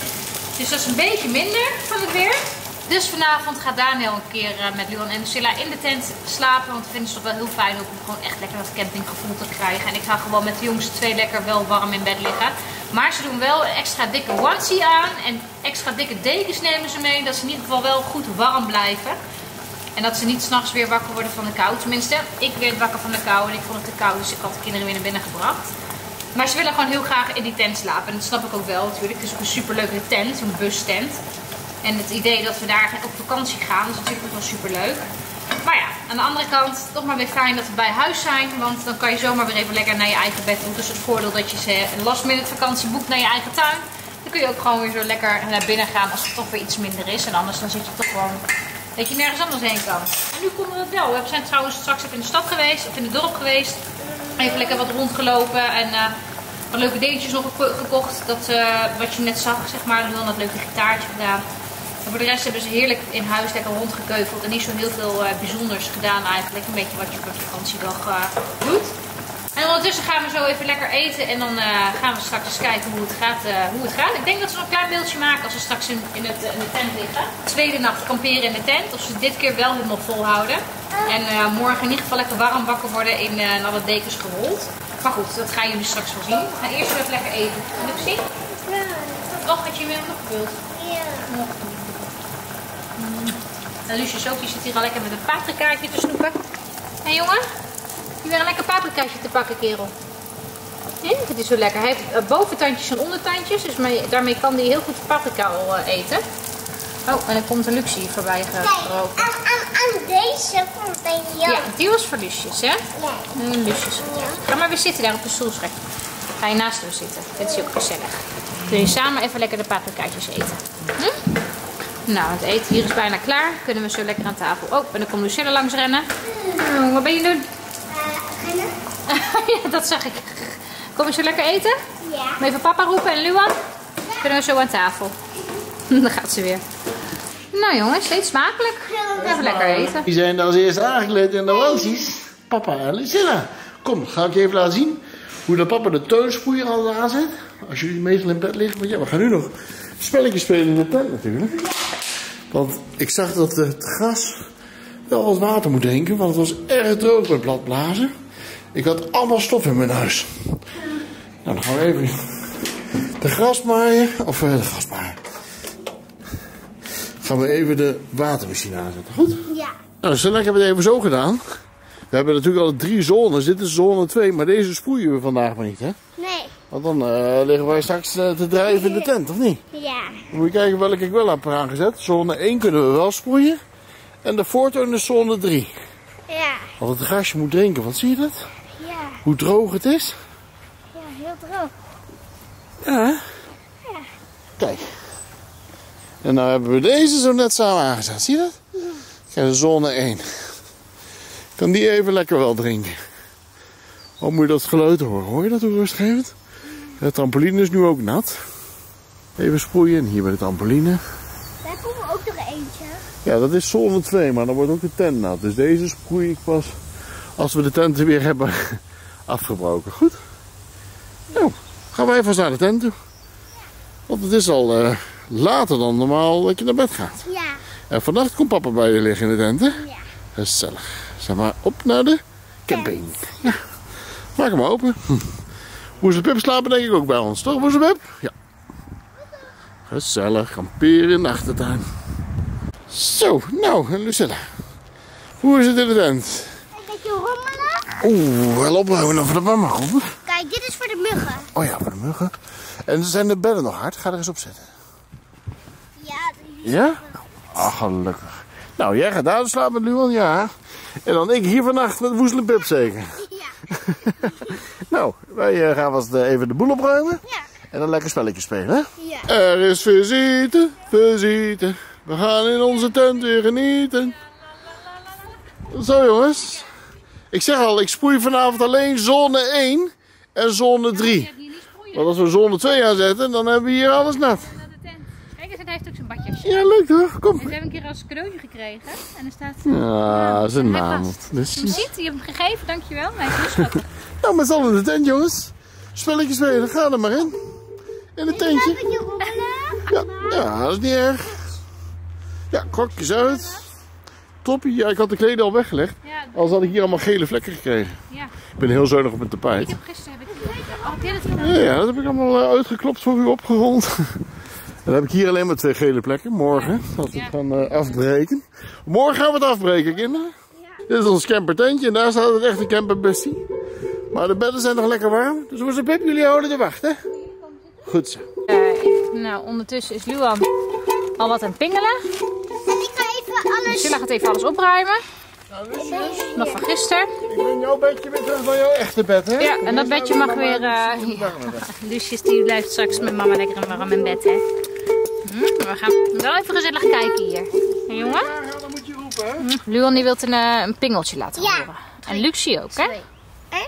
Dus dat is een beetje minder van het weer. Dus vanavond gaat Daniel een keer met Luan en Lucilla in de tent slapen. Want we vinden het toch wel heel fijn om gewoon echt lekker dat campinggevoel te krijgen. En ik ga gewoon met de jongste twee lekker wel warm in bed liggen. Maar ze doen wel een extra dikke onesie aan. En extra dikke dekens nemen ze mee. Dat ze in ieder geval wel goed warm blijven. En dat ze niet 's nachts weer wakker worden van de kou. Tenminste, ik werd wakker van de kou en ik vond het te koud. Dus ik had de kinderen weer naar binnen gebracht. Maar ze willen gewoon heel graag in die tent slapen. En dat snap ik ook wel natuurlijk. Het is ook een superleuke tent, een bustent. En het idee dat we daar op vakantie gaan is natuurlijk ook wel super leuk. Maar ja, aan de andere kant toch maar weer fijn dat we bij huis zijn. Want dan kan je zomaar weer even lekker naar je eigen bed doen. Dus het voordeel dat je een last minute vakantie boekt naar je eigen tuin. Dan kun je ook gewoon weer zo lekker naar binnen gaan als het toch weer iets minder is. En anders dan zit je toch gewoon dat je nergens anders heen kan. En nu konden we het wel. We zijn trouwens straks even in de stad geweest, of in het dorp geweest. Even lekker wat rondgelopen en uh, wat leuke dingetjes nog gekocht. Dat, uh, wat je net zag, zeg maar. We hadden dat leuke gitaartje gedaan. En voor de rest hebben ze heerlijk in huis lekker rondgekeuveld. En niet zo heel veel uh, bijzonders gedaan eigenlijk. Een beetje wat je op een vakantiedag uh, doet. En ondertussen gaan we zo even lekker eten. En dan uh, gaan we straks eens kijken hoe het, gaat, uh, hoe het gaat. Ik denk dat ze nog een klein beeldje maken als we straks in, in, het, in de tent liggen. Tweede nacht kamperen in de tent. Of ze dit keer wel helemaal vol houden. En uh, morgen in ieder geval lekker warm wakker worden in uh, alle dekens gerold. Maar goed, dat gaan jullie straks wel zien. We gaan eerst even lekker eten. Wil ik zien? Ja. Oh, had je weer nog gewild? Ja. En Lucius ook, die zit hier al lekker met een paprikaatje te snoepen. Hé hey, jongen, je weer een lekker paprikaatje te pakken, kerel. Ja, het is zo lekker. Hij heeft uh, boventandjes en ondertandjes, dus mee, daarmee kan hij heel goed paprika al uh, eten. Oh, en dan komt een Lucie voorbij gekropen. Kijk, aan, aan, aan deze komt een jou. Ja, die was voor Lucius, hè? Ja. En Lucius. Ga maar weer zitten daar op de stoelschrik. Ga je naast hem zitten. Dit is ook gezellig. Kun je samen even lekker de paprikaatjes eten. Hm? Nou, het eten hier is bijna klaar. Kunnen we zo lekker aan tafel. Oh, en dan komt Lucilla langs rennen. Oh, wat ben je doen? Uh, rennen? Ja, dat zag ik. Kom je zo lekker eten? Ja. Moet even papa roepen en Luan? Kunnen we zo aan tafel. Dan gaat ze weer. Nou jongens, eet smakelijk. Even lekker eten. Die zijn als eerste aangekleed in de onesie. Papa en Lucilla. Kom, ga ik je even laten zien hoe dat papa de tuinspoeier al aanzet. Als jullie meestal in bed liggen. Want ja, we gaan nu nog spelletjes spelen in de tent natuurlijk. Want ik zag dat het gras wel wat water moet drinken. Want het was erg droog met bladblazen. Ik had allemaal stof in mijn huis. Nou, dan gaan we even de gras maaien. Of uh, de gras maaien. Gaan we even de watermachine aanzetten. Goed? Ja. Nou, zo lekker hebben we het even zo gedaan. We hebben natuurlijk al drie zones. Dit is zone twee, maar deze sproeien we vandaag maar niet, hè? Nee. Want dan uh, liggen wij straks uh, te drijven in de tent, of niet? Ja. Dan moet je kijken welke ik wel heb aangezet. Zone één kunnen we wel sproeien. En de voortuin is zone drie. Ja. Want het grasje moet drinken, want zie je dat? Ja. Hoe droog het is? Ja, heel droog. Ja, hè? Ja. Kijk. En nou hebben we deze zo net samen aangezet, zie je dat? Ja. Kijk, de zone één. Kan die even lekker wel drinken. Oh, moet je dat geluid horen? Hoor je dat hoe rustgevend? De trampoline is nu ook nat. Even sproeien. En hier bij de trampoline. Daar komt ook nog eentje. Ja, dat is zone twee, maar dan wordt ook de tent nat. Dus deze sproei ik pas als we de tenten weer hebben afgebroken. Goed? Nou, gaan wij vast naar de tent toe. Want het is al uh, later dan normaal dat je naar bed gaat. Ja. En vannacht komt papa bij je liggen in de tent, hè? Ja. Gezellig. Zeg maar, op naar de camping. Ja. Maak hem open. Hm. Moes en Pip slapen denk ik ook bij ons, toch Moes en Pip? Ja. Gezellig, kamperen in de achtertuin. Zo, nou, en Lucilla. Hoe is het in de tent? Een beetje rommelen. Oeh, wel opruimen dan voor de mama komen. Kijk, dit is voor de muggen. Oh ja, voor de muggen. En zijn de bedden nog hard? Ga er eens op zitten. Ja. Ja? Ah, gelukkig. Nou, jij gaat daar slapen met Luan, ja. En dan ik hier vannacht met Woezel en Pip zeker. Ja. Nou, wij uh, gaan vast uh, even de boel opruimen. Ja. En dan lekker spelletjes spelen, hè? Ja. Er is visite, visite. We gaan in onze tent weer genieten. Zo jongens. Ik zeg al, ik sproei vanavond alleen zone één en zone drie. Want als we zone twee aanzetten, dan hebben we hier alles nat. Kijk eens, hij heeft ook zijn badjasje. Ja, leuk toch? Kom. Dit heb ik een keer als cadeautje gekregen. En er staat... Ja, zijn hij naam. past. Dus... Je ziet, je hebt hem gegeven, dankjewel. Hij is heel schattig. Nou, met z'n allen in de tent jongens. Spelletjes spelen, ga er maar in. In het tentje. Een beetje rommelen. Ja, ja, dat is niet erg. Ja, krokjes uit. Toppie. Ja, ik had de kleden al weggelegd. Ja, Anders had ik hier allemaal gele vlekken gekregen. ja. Ik ben heel zuinig op het tapijt. Ik heb gisteren heb ik... Oh, heb jij dat gedaan? Ja, ja, dat heb ik allemaal uh, uitgeklopt voor u opgerold. Dan heb ik hier alleen maar twee gele plekken. Morgen, dat we het gaan uh, afbreken. Morgen gaan we het afbreken, kinderen. Dit is ons campertentje en daar staat het echte camperbustie. Maar de bedden zijn nog lekker warm. Dus we zijn Pip, jullie houden de wacht, hè? Goed zo. Uh, ik, nou, ondertussen is Luan al wat aan het pingelen. En ik ga even alles... Lucilla gaat even alles opruimen. Nou, Lucius, Nog van gisteren. ik breng jouw bedje weer terug van jouw echte bed, hè? Ja, en dat bedje mag weer... Uh, ja. Lucius die blijft straks met mama lekker en warm in bed, hè. Hm, we gaan wel even gezellig kijken hier. Hey, jongen? Ja, dan moet je roepen, hè? Hm, Luan die wil een, uh, een pingeltje laten Ja. horen. En Lucie ook, hè? Hè?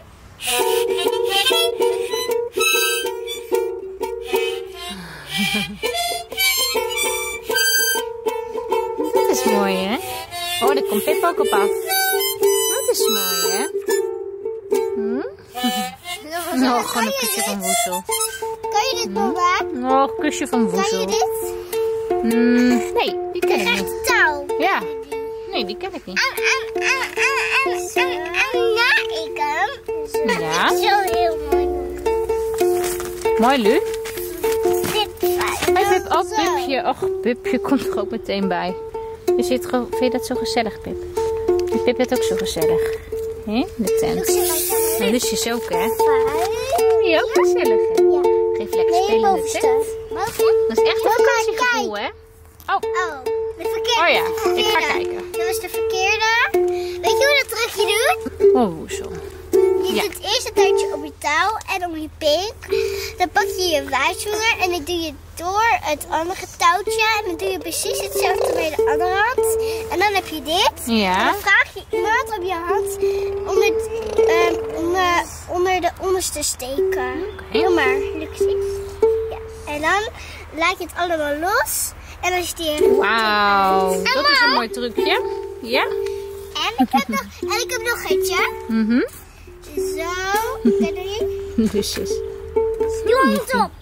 Dat is mooi, hè? Oh, daar komt Pip ook op af. Dat is mooi, hè? Hm? Oh, gewoon een kusje van Woezel. Kan je dit, papa? Oh, een kusje van Kan je Woezel. dit? Mm, nee, die ken ik niet. Echt touw. Ja, nee, die ken ik niet. En, en, en, en, en, en, en na ik hem. Ja. Zo heel mooi. Mooi, Lu. Dit Hey, Pip, oh, Pipje. Och, Pipje komt er ook meteen bij. Je zit, ge- vind je dat zo gezellig, Pip? Die Pip heeft ook zo gezellig. Hè? De tent. En Lucius ook, hè? Die ook gezellig, hè? Ja. Geef lekker spelen in de tent. Dat is echt een vakantiegevoel, hè? Oh, Oh, de verkeerde. oh ja, de ik ga verkeerde. kijken. Dat was de verkeerde. Weet je hoe dat trucje doet? Oh, Woezel. Je Ja. doet eerst een touwtje op je touw en om je pink. Dan pak je je wijsvinger en dan doe je door het andere touwtje. En dan doe je precies hetzelfde bij de andere hand. En dan heb je dit. En Ja. dan vraag je iemand op je hand onder, um, onder, onder de onderste te steken. Doe maar, Lucie. Ja. En dan laat je het allemaal los. En als je die... Wauw, dat is een mooi trucje. Ja? En ik heb nog, en ik heb nog eentje. Mhm. Zo. Kijk naar hier. Lucius. Doe hand op.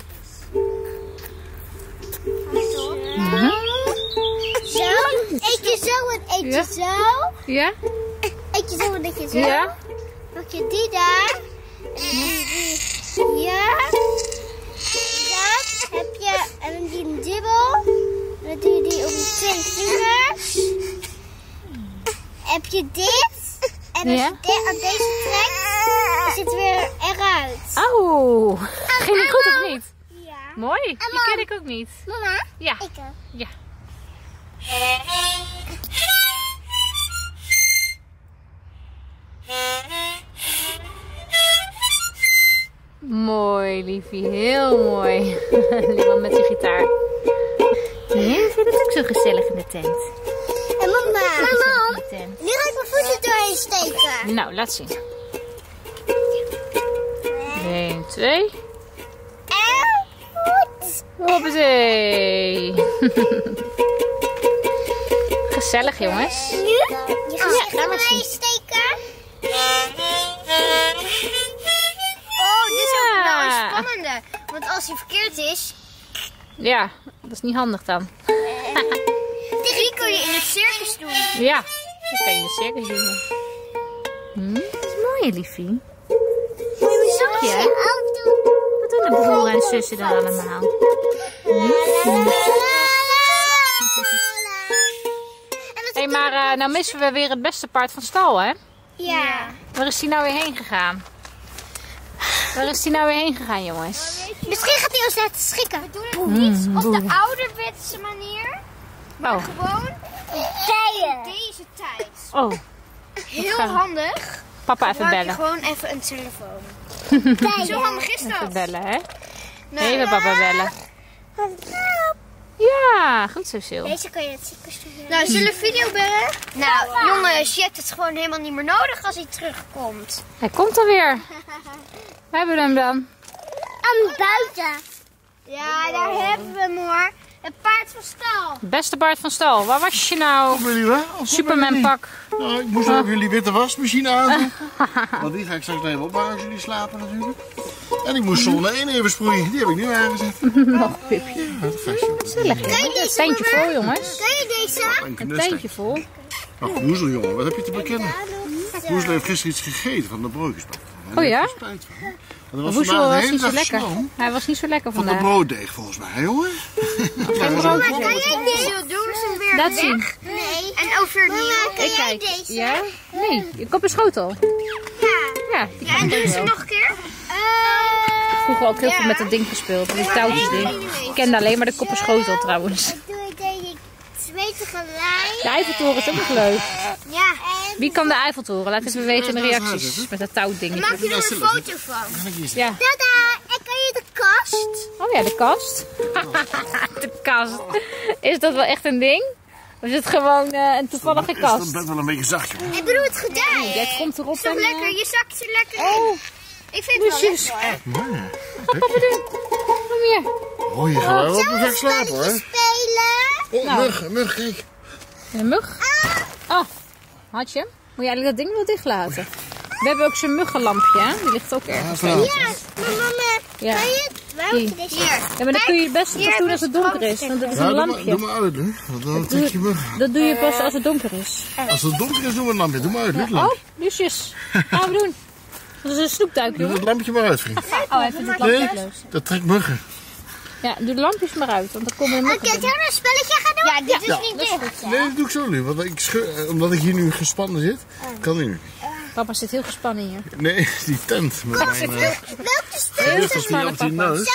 Mhm. Zo. Eentje zo en eentje Ja. zo. Ja? Eentje zo en eentje zo. Ja? Pak je die daar. En dan doe je die hier. Dan heb je en dan doe je een dubbel. Dan doe je die op je twee vingers. Heb je dit. En als Ja. je dit aan deze trekt, is het weer eruit. Oh, Oeh, ging die goed of niet? Ja. Mooi, die mam. ken ik ook niet. Mama? Ja. Ik ook. Ja. Mooi, liefie. Heel mooi. Leon met zijn gitaar. Nee, vindt het ook zo gezellig in de tent. En mama. Mama. In de tent. Nu ga ik mijn voeten doorheen steken. Nou, laat zien. één, twee. En goed. Hoppatee. Gezellig, jongens. Nu? Je gezicht laat maar doorheen zien. steken. Oh, dit is ook wel een spannende. Want als hij verkeerd is, Ja, dat is niet handig dan. die kun je in het circus doen. Ja, dat kan je in de circus doen. Hm, dat is mooi, liefie. Moet je mijn zakje, hè? ook doen. Wat doen de broer en zussen dan allemaal? Hé, hey, maar uh, nou missen we weer het beste paard van stal, hè? Ja. Waar is die nou weer heen gegaan? Waar is die nou weer heen gegaan, jongens? Misschien gaat hij ons laten schrikken. We doen het Mm, niet op boeren. de ouderwetse manier. Oh, Gewoon in deze tijd. oh, Heel gaan we- handig. papa even Gebruik je bellen. gewoon even een telefoon. Zo handig is Even dat. bellen, hè? Nou, Even papa bellen. Ja, goed zo, Sil. Deze kan je het circus doen. Nou, zullen we video bellen? Nou, jongens, je hebt het gewoon helemaal niet meer nodig als hij terugkomt. Hij komt alweer. We hebben hem dan. Aan buiten. Ja, daar hebben we hem hoor. Het paard van stal. Beste paard van stal. Waar was je nou? Kom jullie wel? Superman pak. Nou, ik moest ook jullie witte wasmachine aan. Want die ga ik straks even opbouwen als jullie slapen natuurlijk. En ik moest zone één even sproeien. Die heb ik nu aangezet. Nog Pipje. Ja, dat vestje. Gezellig, jongens. Een tentje vol, jongens. Kan je deze? Een Een knustek. tentje vol. Ach, Woezel, jongen, wat heb je te bekennen? Woezel heeft gisteren iets gegeten van de broodjesbak. Oh ja? Spijt van. Want er was Woezel vandaag de was hele niet zo dag lekker. snoom Hij was niet zo lekker van de vandaag. brooddeeg volgens mij, jongen. Geen brood. Kan jij deze doen ze weer Laat weg? zien. Nee. En overnieuw. Kan Ik jij kijk. deze? Ja? Nee, je kop een schotel. Ja. Ja, die Ja, en kan doen ik ze wel. nog een keer? Vroeger ook heel Ja. veel met dat ding gespeeld. Die touwtjes ding. Ik kende alleen maar de kop en schotel trouwens. Doe ik deze twee tegelijk? De Eiffeltoren is ook nog leuk. Ja. Wie kan de Eiffeltoren? Laat even weten in de reacties. Met dat touwdingetje. Maak je er een foto van? Ja. Tada! En kan je de kast? Oh ja, de kast. De kast. Is dat wel echt een ding? Of is het gewoon eh, een toevallige Is dat kast? best wel een beetje zacht, jongen. Ik bedoel het gedaan. Jij komt erop Is toch en... eh, lekker? Je zakt ze lekker in. Oh, Ik vind het wel Lucius. lekker hoor. Maar, Ga papa doen. Kom hier. oh, je gaat wel perfect slapen, hoor. Spelen. Oh, Nou. mug, mug, kijk. Een mug. Oh, had je hem? Moet je eigenlijk dat ding wel dicht laten? We hebben ook zo'n muggenlampje, hè? Die ligt ook ergens. Ja, Ja, maar mama, Ja. kan je het? Waar moet je deze? Hier. Ja, maar dan kun je het beste pas Hier doen als het donker is. Want dat is Ja, een doe maar, lampje. doe maar uit, hè. Want dan trek je mug. Dat doe je pas als het donker is. Als het donker is, doen we een lampje. Doe maar uit, dit Oh, lampje. Lucius. Gaan we doen. Dat is een snoepduik, Doe jongen. het lampje maar uit, vriend. Oh, hij vindt het lampje Nee, uitloos. dat trekt muggen. Ja, doe de lampjes maar uit, want dan komen er Oké, muggen zullen in. we een spelletje gaan doen? Ja, dit is Ja. niet dicht. Nee, dat doe ik zo nu. Want ik schud, eh, omdat ik hier nu gespannen zit, kan ik niet. Papa zit heel gespannen hier. Nee, die tent met mijn... zit eh, Welke spel? Heel Dit is niet op die papa. neus.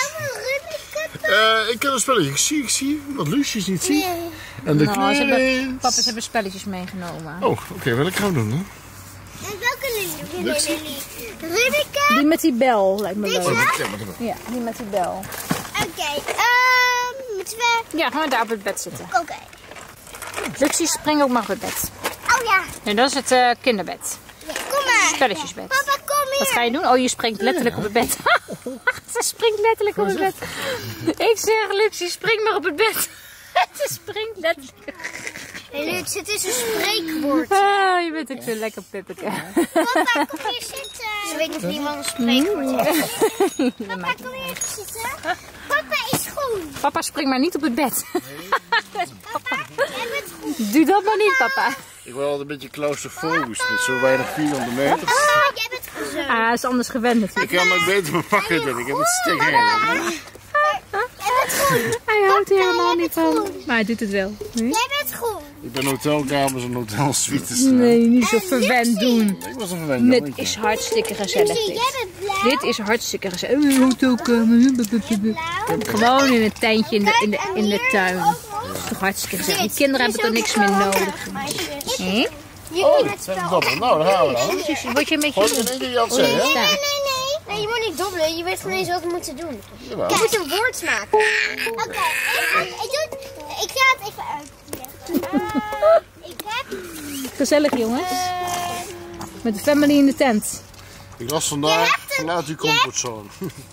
Eh, ik ken een spelletje. Ik zie, ik zie wat Lucius niet ziet. En de Nou, ze kleuren. hebben, papa's hebben spelletjes meegenomen. Oh, oké, welke gaan we doen dan? En welke Lily? Lily? Rubbeke? Die met die bel lijkt me Oh, leuk. ja, maar dat- Ja, die met die bel. Oké, ehm, moeten we... Ja, gaan we daar op het bed zitten. Oké. Luxie, spring ook maar op het bed. Oh ja. En dat is het eh, kinderbed. Kom maar. Spelletjesbed. Papa, kom hier. Wat ga je doen? Oh, je springt letterlijk op het bed. Ze springt letterlijk op het bed. Ik zeg, Luxie, spring maar op het bed. Ze springt letterlijk. Hey, Lux, het is een spreekwoord. Ah, je bent ook zo lekker pippeke. Papa, kom hier zitten. Ze weet nog niet wat een spreekwoord is. Papa, kom hier even zitten. Papa is goed. Papa, spring maar niet op het bed. Papa, jij bent goed. Doe dat maar niet, papa. Ik ben altijd een beetje claustrofobisch met zo weinig vierhonderd meter. Ah, jij bent goed zo. Ah, hij is anders gewend natuurlijk. Ik kan me beter bepakken dan. Ik heb het stik heen. Jij bent goed. Hij houdt er helemaal niet van. Maar hij doet het wel. Hm? Jij bent goed. Ik ben hotelkamers en hotelsuites. Nee, niet zo verwend doen. Ik was een verwend Dit jongetje. is hartstikke gezellig. Lucie, Dit, jij bent blauw. dit is hartstikke gezellig. Eh, hotelkamer. Gewoon in een tentje in de, in de, in de tuin. Dat is toch hartstikke gezellig. Die kinderen hebben toch niks meer nodig. Hm? Oh, Nou, daar gaan we dan. Word je een beetje... Hoor je in één keer je aan het zeggen, hè? Nee, nee, nee. Nee, je moet niet dobbelen. Je weet gewoon eens wat we moeten doen. Jawel. Je moet een woord maken. Oké, ik, ik, doe het- ik ga het even uitleggen. Uh, ik heb... Gezellig, jongens. Met de family in de tent. Ik las vandaag, verlaat uw comfortzone.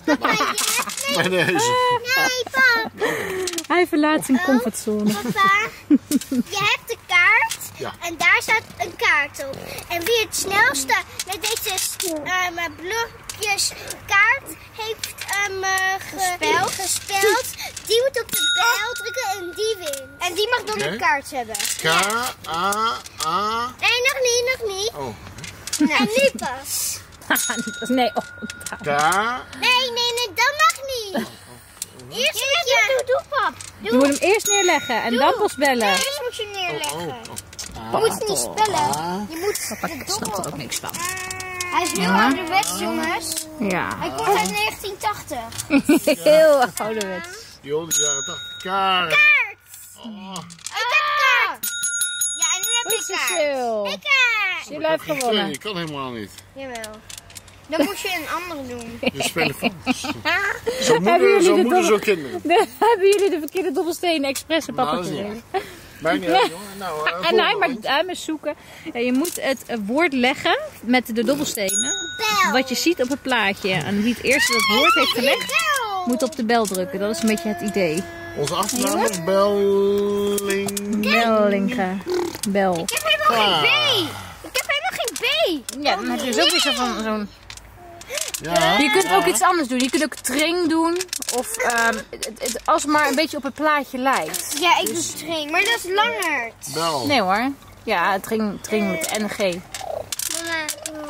Bij deze. Nee, pap. Hij verlaat zijn comfortzone. Papa, je hebt de kaart. Ja. En daar staat een kaart op. En wie het snelste met deze um, blokjes kaart heeft um, gespeeld. gespeeld, die moet op de bel drukken en die wint. En die mag dan Oké. een kaart hebben. K, A, A. Nee, nog niet, nog niet. Oh. En nu pas. Nee, oh. K. Nee, nee, nee, dat mag niet. Eerst moet je... Doe, doe, pap. Je moet hem eerst neerleggen en dan pas bellen. Eerst moet je neerleggen. Oh, Je moet het niet spellen. Je moet Papa snapt er ook niks van. Hij is heel ouderwets, jongens. Ja. Hij komt uit negentien tachtig. Heel ouderwets. Die oude jaren tachtig. Kaart. Kaart! Oh. Ik heb kaart! Ja, en nu heb Goed ik zo, kaart. Sil. Ik kaart! Sheila heeft gewonnen. Ik kan helemaal niet. Jawel. Dan moet je een andere doen. Je spelen vals. Zo Hebben moeder, jullie zo de moeder, zo dobbel- kinderen. De- hebben jullie de verkeerde dobbelstenen expres op papa Nou, dat is gegeven? Maakt niet uit, jongen. Nou, uh, En hij volgende. maakt hij moet zoeken. Ja, je moet het eh, woord leggen met de dobbelstenen. Bel. Wat je ziet op het plaatje. En wie het eerste dat woord heeft gelegd, Bel. moet op de bel drukken. Dat is een beetje het idee. Onze achternaam is Belling. Bellinge. Bel. Ik heb helemaal geen B. Ik heb helemaal geen B. Ja, dan heb je dus ook weer zo van zo'n... Ja. Je kunt ook iets anders doen. Je kunt ook tring doen. Of ehm, het, het, als het maar een beetje op het plaatje lijkt. Ja, ik doe string, maar dat is langer. Bel. Nee hoor. Ja, tring, tring met de N G. Mama.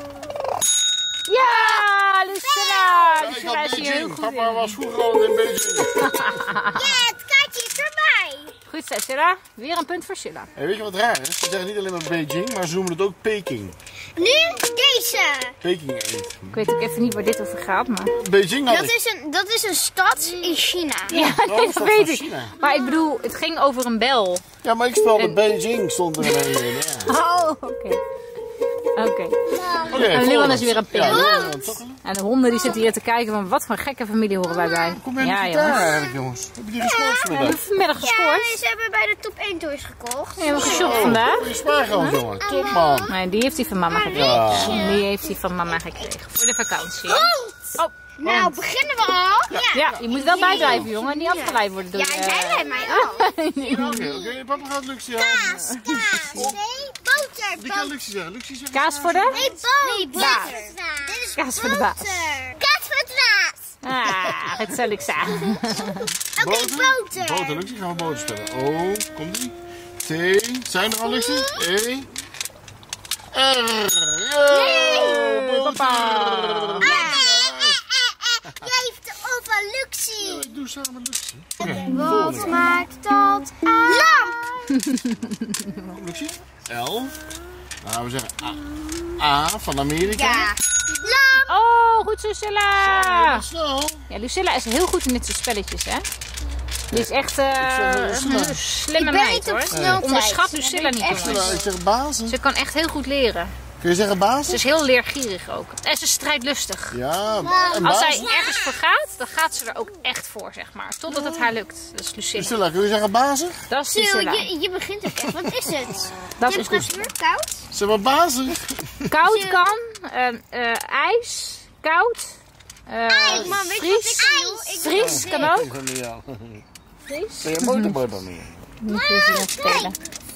Ja, Lucilla! Ik Lucilla had is hier heel Beijing. goed Papa in. was vroeger al in Beijing. Ja, het kaartje is erbij. Goed zo, Silla. Weer een punt voor Silla. Hey, weet je wat raar is? Ze zeggen niet alleen maar Beijing, maar ze noemen het ook Peking. Nu deze. Peking eet. Ik weet ook even niet waar dit over gaat, maar... Beijing had Dat ik. is een, dat is een stad in China. Ja, Oh, nee, dat dat is weet van ik. China. Maar ik bedoel, het ging over een bel. Ja, maar ik spelde En- Beijing, stond er ineens in. Ja. Oh, oké. Oké. Oké, En Leeuwen is weer een pik. Ja, Leeuwen, toch? En de honden die zitten hier te kijken van wat voor gekke familie horen wij bij. Kom je Ja, met jongens. gitaar eigenlijk, jongens? Heb je die gescoord We vanmiddag? hebben vanmiddag Ja, gescoord. ze hebben bij de top één toys gekocht. We hebben geshopt vandaag. Goeie spaargeld, jongen. Top, man. Nee, die heeft hij van mama gekregen. Die heeft hij van mama gekregen. Voor de vakantie. Oh, Nou, beginnen we al? Ja. ja, je moet wel bijblijven, jongen. En niet afgeleid worden door Ja, je... en hij leidt mij af. Oké, oké. Papa gaat Luxie halen. Kaas, kaas. Nee, boter. Die kan Luxie zeggen. Luxie zegt Kaas voor de? Nee, boter. Dit is Kaas voor de baas. boter. Kaas voor de baas. Ah, het zal ik zeggen. Oké, boter. Boter, Luxie. Gaan we boter spelen. O, komt ie. T. Zijn er al, Luxie? E. R. Yo, boter. Jij heeft de over Luxie. Ik doe samen Luxie. Oké, Wat maakt dat uit? Lamp. Luxie. L. Nou, we zeggen A. A van Amerika. Ja. Lamp. Oh, goed zo, Lucilla. Snel. Ja, Lucilla is heel goed in dit soort spelletjes, hè? Die is echt eh, zeg, eh, een snel. slimme Ik ben meid, niet op hoor. snelheid. Onderschat Dat Lucilla ben ik niet, echt jongens. Ik zeg basis. Ze kan echt heel goed leren. Kun je zeggen basis? Ze is heel leergierig ook. En ze is strijdlustig. Ja, en Als basis. zij ergens voor gaat, dan gaat ze er ook echt voor, zeg maar. Totdat het haar lukt. Dat is Lucilla. Lucilla, kun je zeggen bazig? Dat is Sil, Lucilla. je, je begint ook echt. Wat is het? Dat is Lucilla. Temperatuur koud? Zeg maar bazig. Koud kan, eh, eh, ijs, koud, eh, Man, weet je wat ik vries, doe? Ik vries kan ook. Ik ben niet aan. Vries. Ben je motorbord dan niet? Niet veel zien spelen.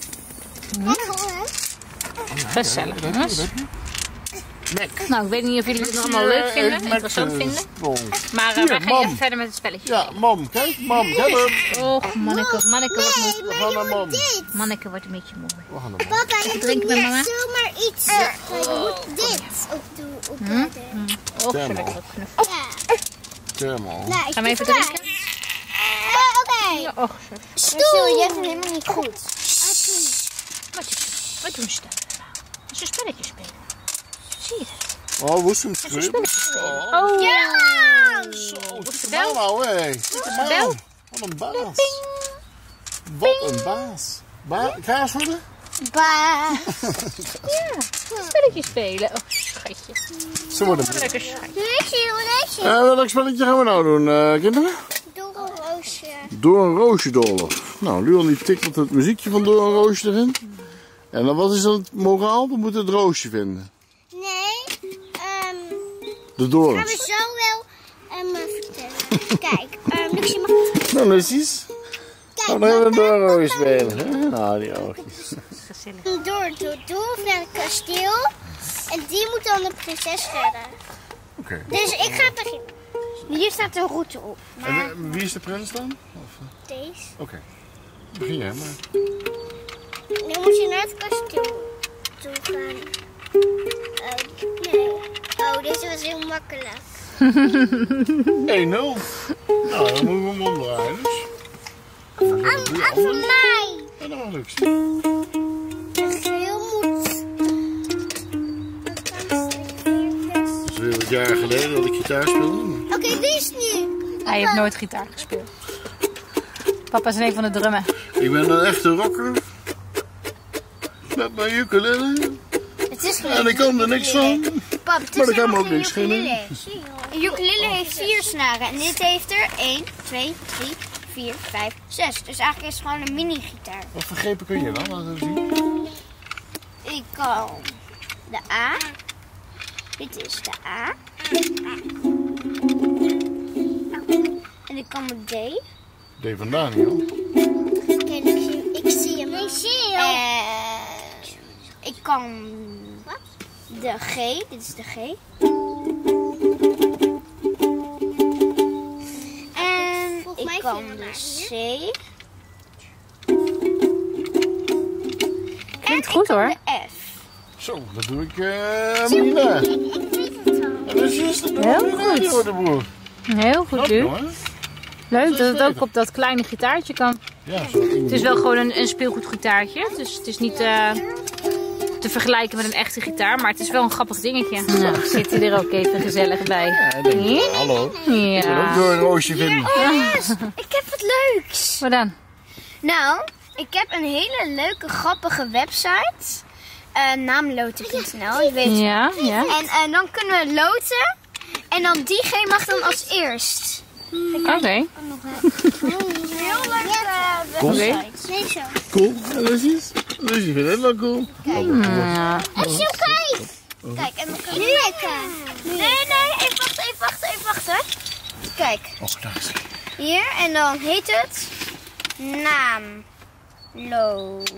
Gezellig, jongens. Mac. Nou, ik weet niet of jullie het nog allemaal leuk vinden, interessant vinden. Maar eh, wij gaan mam. even verder met het spelletje. Ja, mam, kijk, mam, kijk hem. Och, Manneke, Manneke wordt moe. We gaan naar mam. Manneke wordt een beetje moe. We gaan naar mam. Papa, je drinken moet met niet mama? zomaar iets zeggen. Je moet dit op doen. Op Hm? Och, Thermal. zo lekker knuffel. Ja. Thermal. Nou, ik Gaan we even doe drinken? het. Eh, Oké. Och, zo. Stoel. Jij vindt helemaal niet goed. Wat doen ze dan? Dat is een spelletje spelen. Zie je dat? Oh, woest hem terug. Oh, Ja! Zo, Wordt is de de bel? bel nou, hé. de bel? Wat een baas. Wat een baas. Ba Kaas worden? Ba. ja. Een spelletje spelen. Oh, schatje. Ze worden Lekker schatje. Leesje, leesje. Uh, welk spelletje gaan we nou doen, uh, kinderen? Door een roosje. Door een roosje doolhof. Nou, Luan die tikt het muziekje van Door een roosje erin. En dan wat is dan het moraal? We moeten het roosje vinden. Nee, ehm... De doorn. gaan we zo wel um, vertellen. Kijk, um, Luxie mag... Nou, Lucies. Kijk, Nou, dan hebben we een doornroosje spelen. Hè? Nou, die oogjes. Gezellig. door, door, door naar het kasteel. En die moet dan de prinses redden. Oké. Okay. Dus ik ga beginnen. Hier staat een route op. En Maar de- wie is de prins dan? Of, deze. Oké. Okay. Begin jij maar. Dan moet je naar het kasteel toe gaan. Oh, nee. Oh, deze was heel makkelijk. één nul. Nou, dan moeten we hem omdraaien dus. Aan, aan voor mij. En dan lukt het. Heel moet. Dat is weer wat jaar geleden dat ik gitaar speelde. Oké, okay, wie is nu? Hij heeft nooit gitaar gespeeld. Papa is een van de drummen. Ik ben een echte rocker. Met mijn ukulele. Het is En ik kan er niks van. Pap, het is Maar dat kan me helemaal ook geen niks schelen. ukulele. Een ukulele heeft vier snaren en dit heeft er één, twee, drie, vier, vijf, zes. Dus eigenlijk is het gewoon een mini-gitaar. Wat voor grepen kun je dan? Laten we zien. Ik kan de A. Dit is de A. En ik kan de D. D van Daniel. Kijk, ik zie, ik zie hem. Ik zie hem. En ik kan de G. Dit is de G. En ik kan de C. Klinkt goed hoor. De F. Zo, dat doe ik uh, Mina. Ik weet het al. En dat is juist de Heel broer. goed. Die wordt de broer. Heel goed, Knap, Lu. jongen. Leuk dat het ook op dat kleine gitaartje kan. Ja, zo Het is wel gewoon een, een speelgoedgitaartje. Dus het is niet uh, te vergelijken met een echte gitaar. Maar het is wel een grappig dingetje. Nou, zit hij er ook even gezellig bij. Ja, denk ik. Hallo. Ik wil ook Ja. door een roosje vinden. Oh yes, ik heb wat leuks. Wat dan? Nou, ik heb een hele leuke, grappige website. Uh, naamloten punt n l, je weet. Ja, ja. En uh, dan kunnen we loten. En dan diegene mag dan als eerst. Oké. Heel leuk uh, website. Nee, zo. Cool. En Lucies? Lucie vindt het wel cool. Ja. En zo, kijk. Kijk, en dan kunnen we lekker. Nee, nee, even wachten, even wachten, even wachten. Kijk, Oh, daar is hij. hier. En dan heet het naamloten.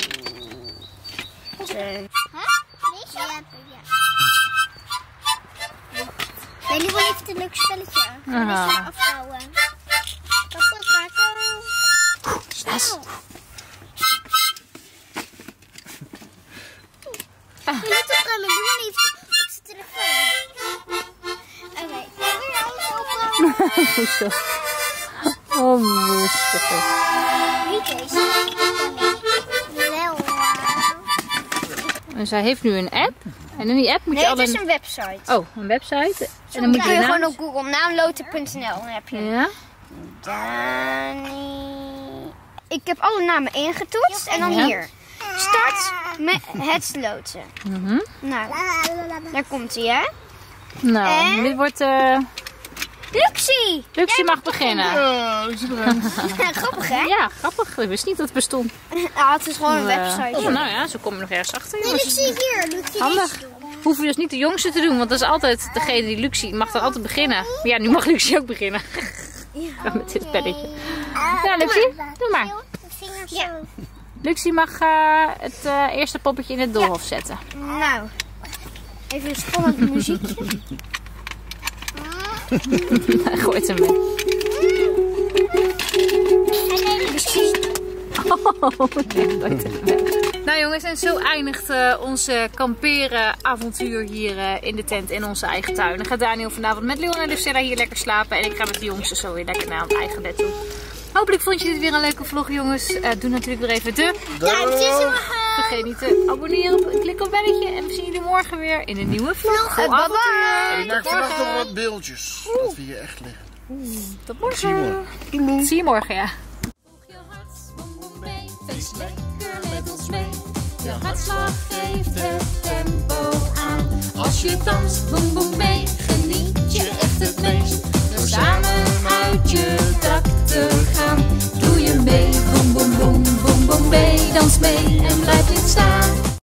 Huh? Ja, ja. Nee, nu wel even een leuk spelletje. Aha. Even afhouden. Kapot maken. Snel. Je moet toch gaan, maar doe maar niet op zijn telefoon. Oké, weer alles open. Goed zo. Oh, moestig. Niet deze. Wel. Dus hij heeft nu een app. En in die app moet je Nee, al het is een... een website. Oh, een website. En dan Dan moet kun je je de gewoon naam... op Google naamloten punt n l. Dan heb je hem. Ja? Dani. Ik heb alle namen ingetoetst en dan Ja. hier. Start met het loten. Mhm. Nou, daar komt hij, hè? Nou, En? dit wordt... eh Luxie! Luxie mag beginnen. Ja, Lucie begint. Grappig, hè? Ja, grappig. Ik wist niet dat het bestond. Ah, het is gewoon een Eh, website. oh, nou ja, zo kom je nog ergens achter. jongens. Luxie hier. Luxie Handig. Hoef je dus niet de jongste te doen, want dat is altijd degene die Luxie mag dan altijd beginnen. Maar ja, nu mag Luxie ook beginnen. Ja, met dit spelletje. Ja, Luxie, doe maar. Ja. Luxie mag uh, het uh, eerste poppetje in het doolhof zetten. Nou, even een spannend muziekje. Hij gooit hem weg. Oh, nee, gooit hem weg. Nou jongens, en zo eindigt uh, onze kamperen avontuur hier uh, in de tent in onze eigen tuin. Dan gaat Daniel vanavond met Leon en Lucilla hier lekker slapen. En ik ga met de jongsten zo weer lekker naar het eigen bed toe. Hopelijk vond je dit weer een leuke vlog jongens. Uh, doe natuurlijk weer even de Ja, het is wel Vergeet niet te abonneren. Klik op belletje. En we zien jullie morgen weer in een nieuwe vlog. Bye bye. En ik maak vannacht nog wat beeldjes. Dat we hier echt liggen. Tot morgen. Zie je morgen. Zie je morgen, ja. Volg je hart, boem boem mee, feest lekker met ons mee. Je hartslag geeft het tempo aan. Als je danst, boem boem mee, geniet je echt het meest. Door samen uit je dak te gaan. Doe je mee, boem boem boem boem boem mee, dans mee en blijf niet staan.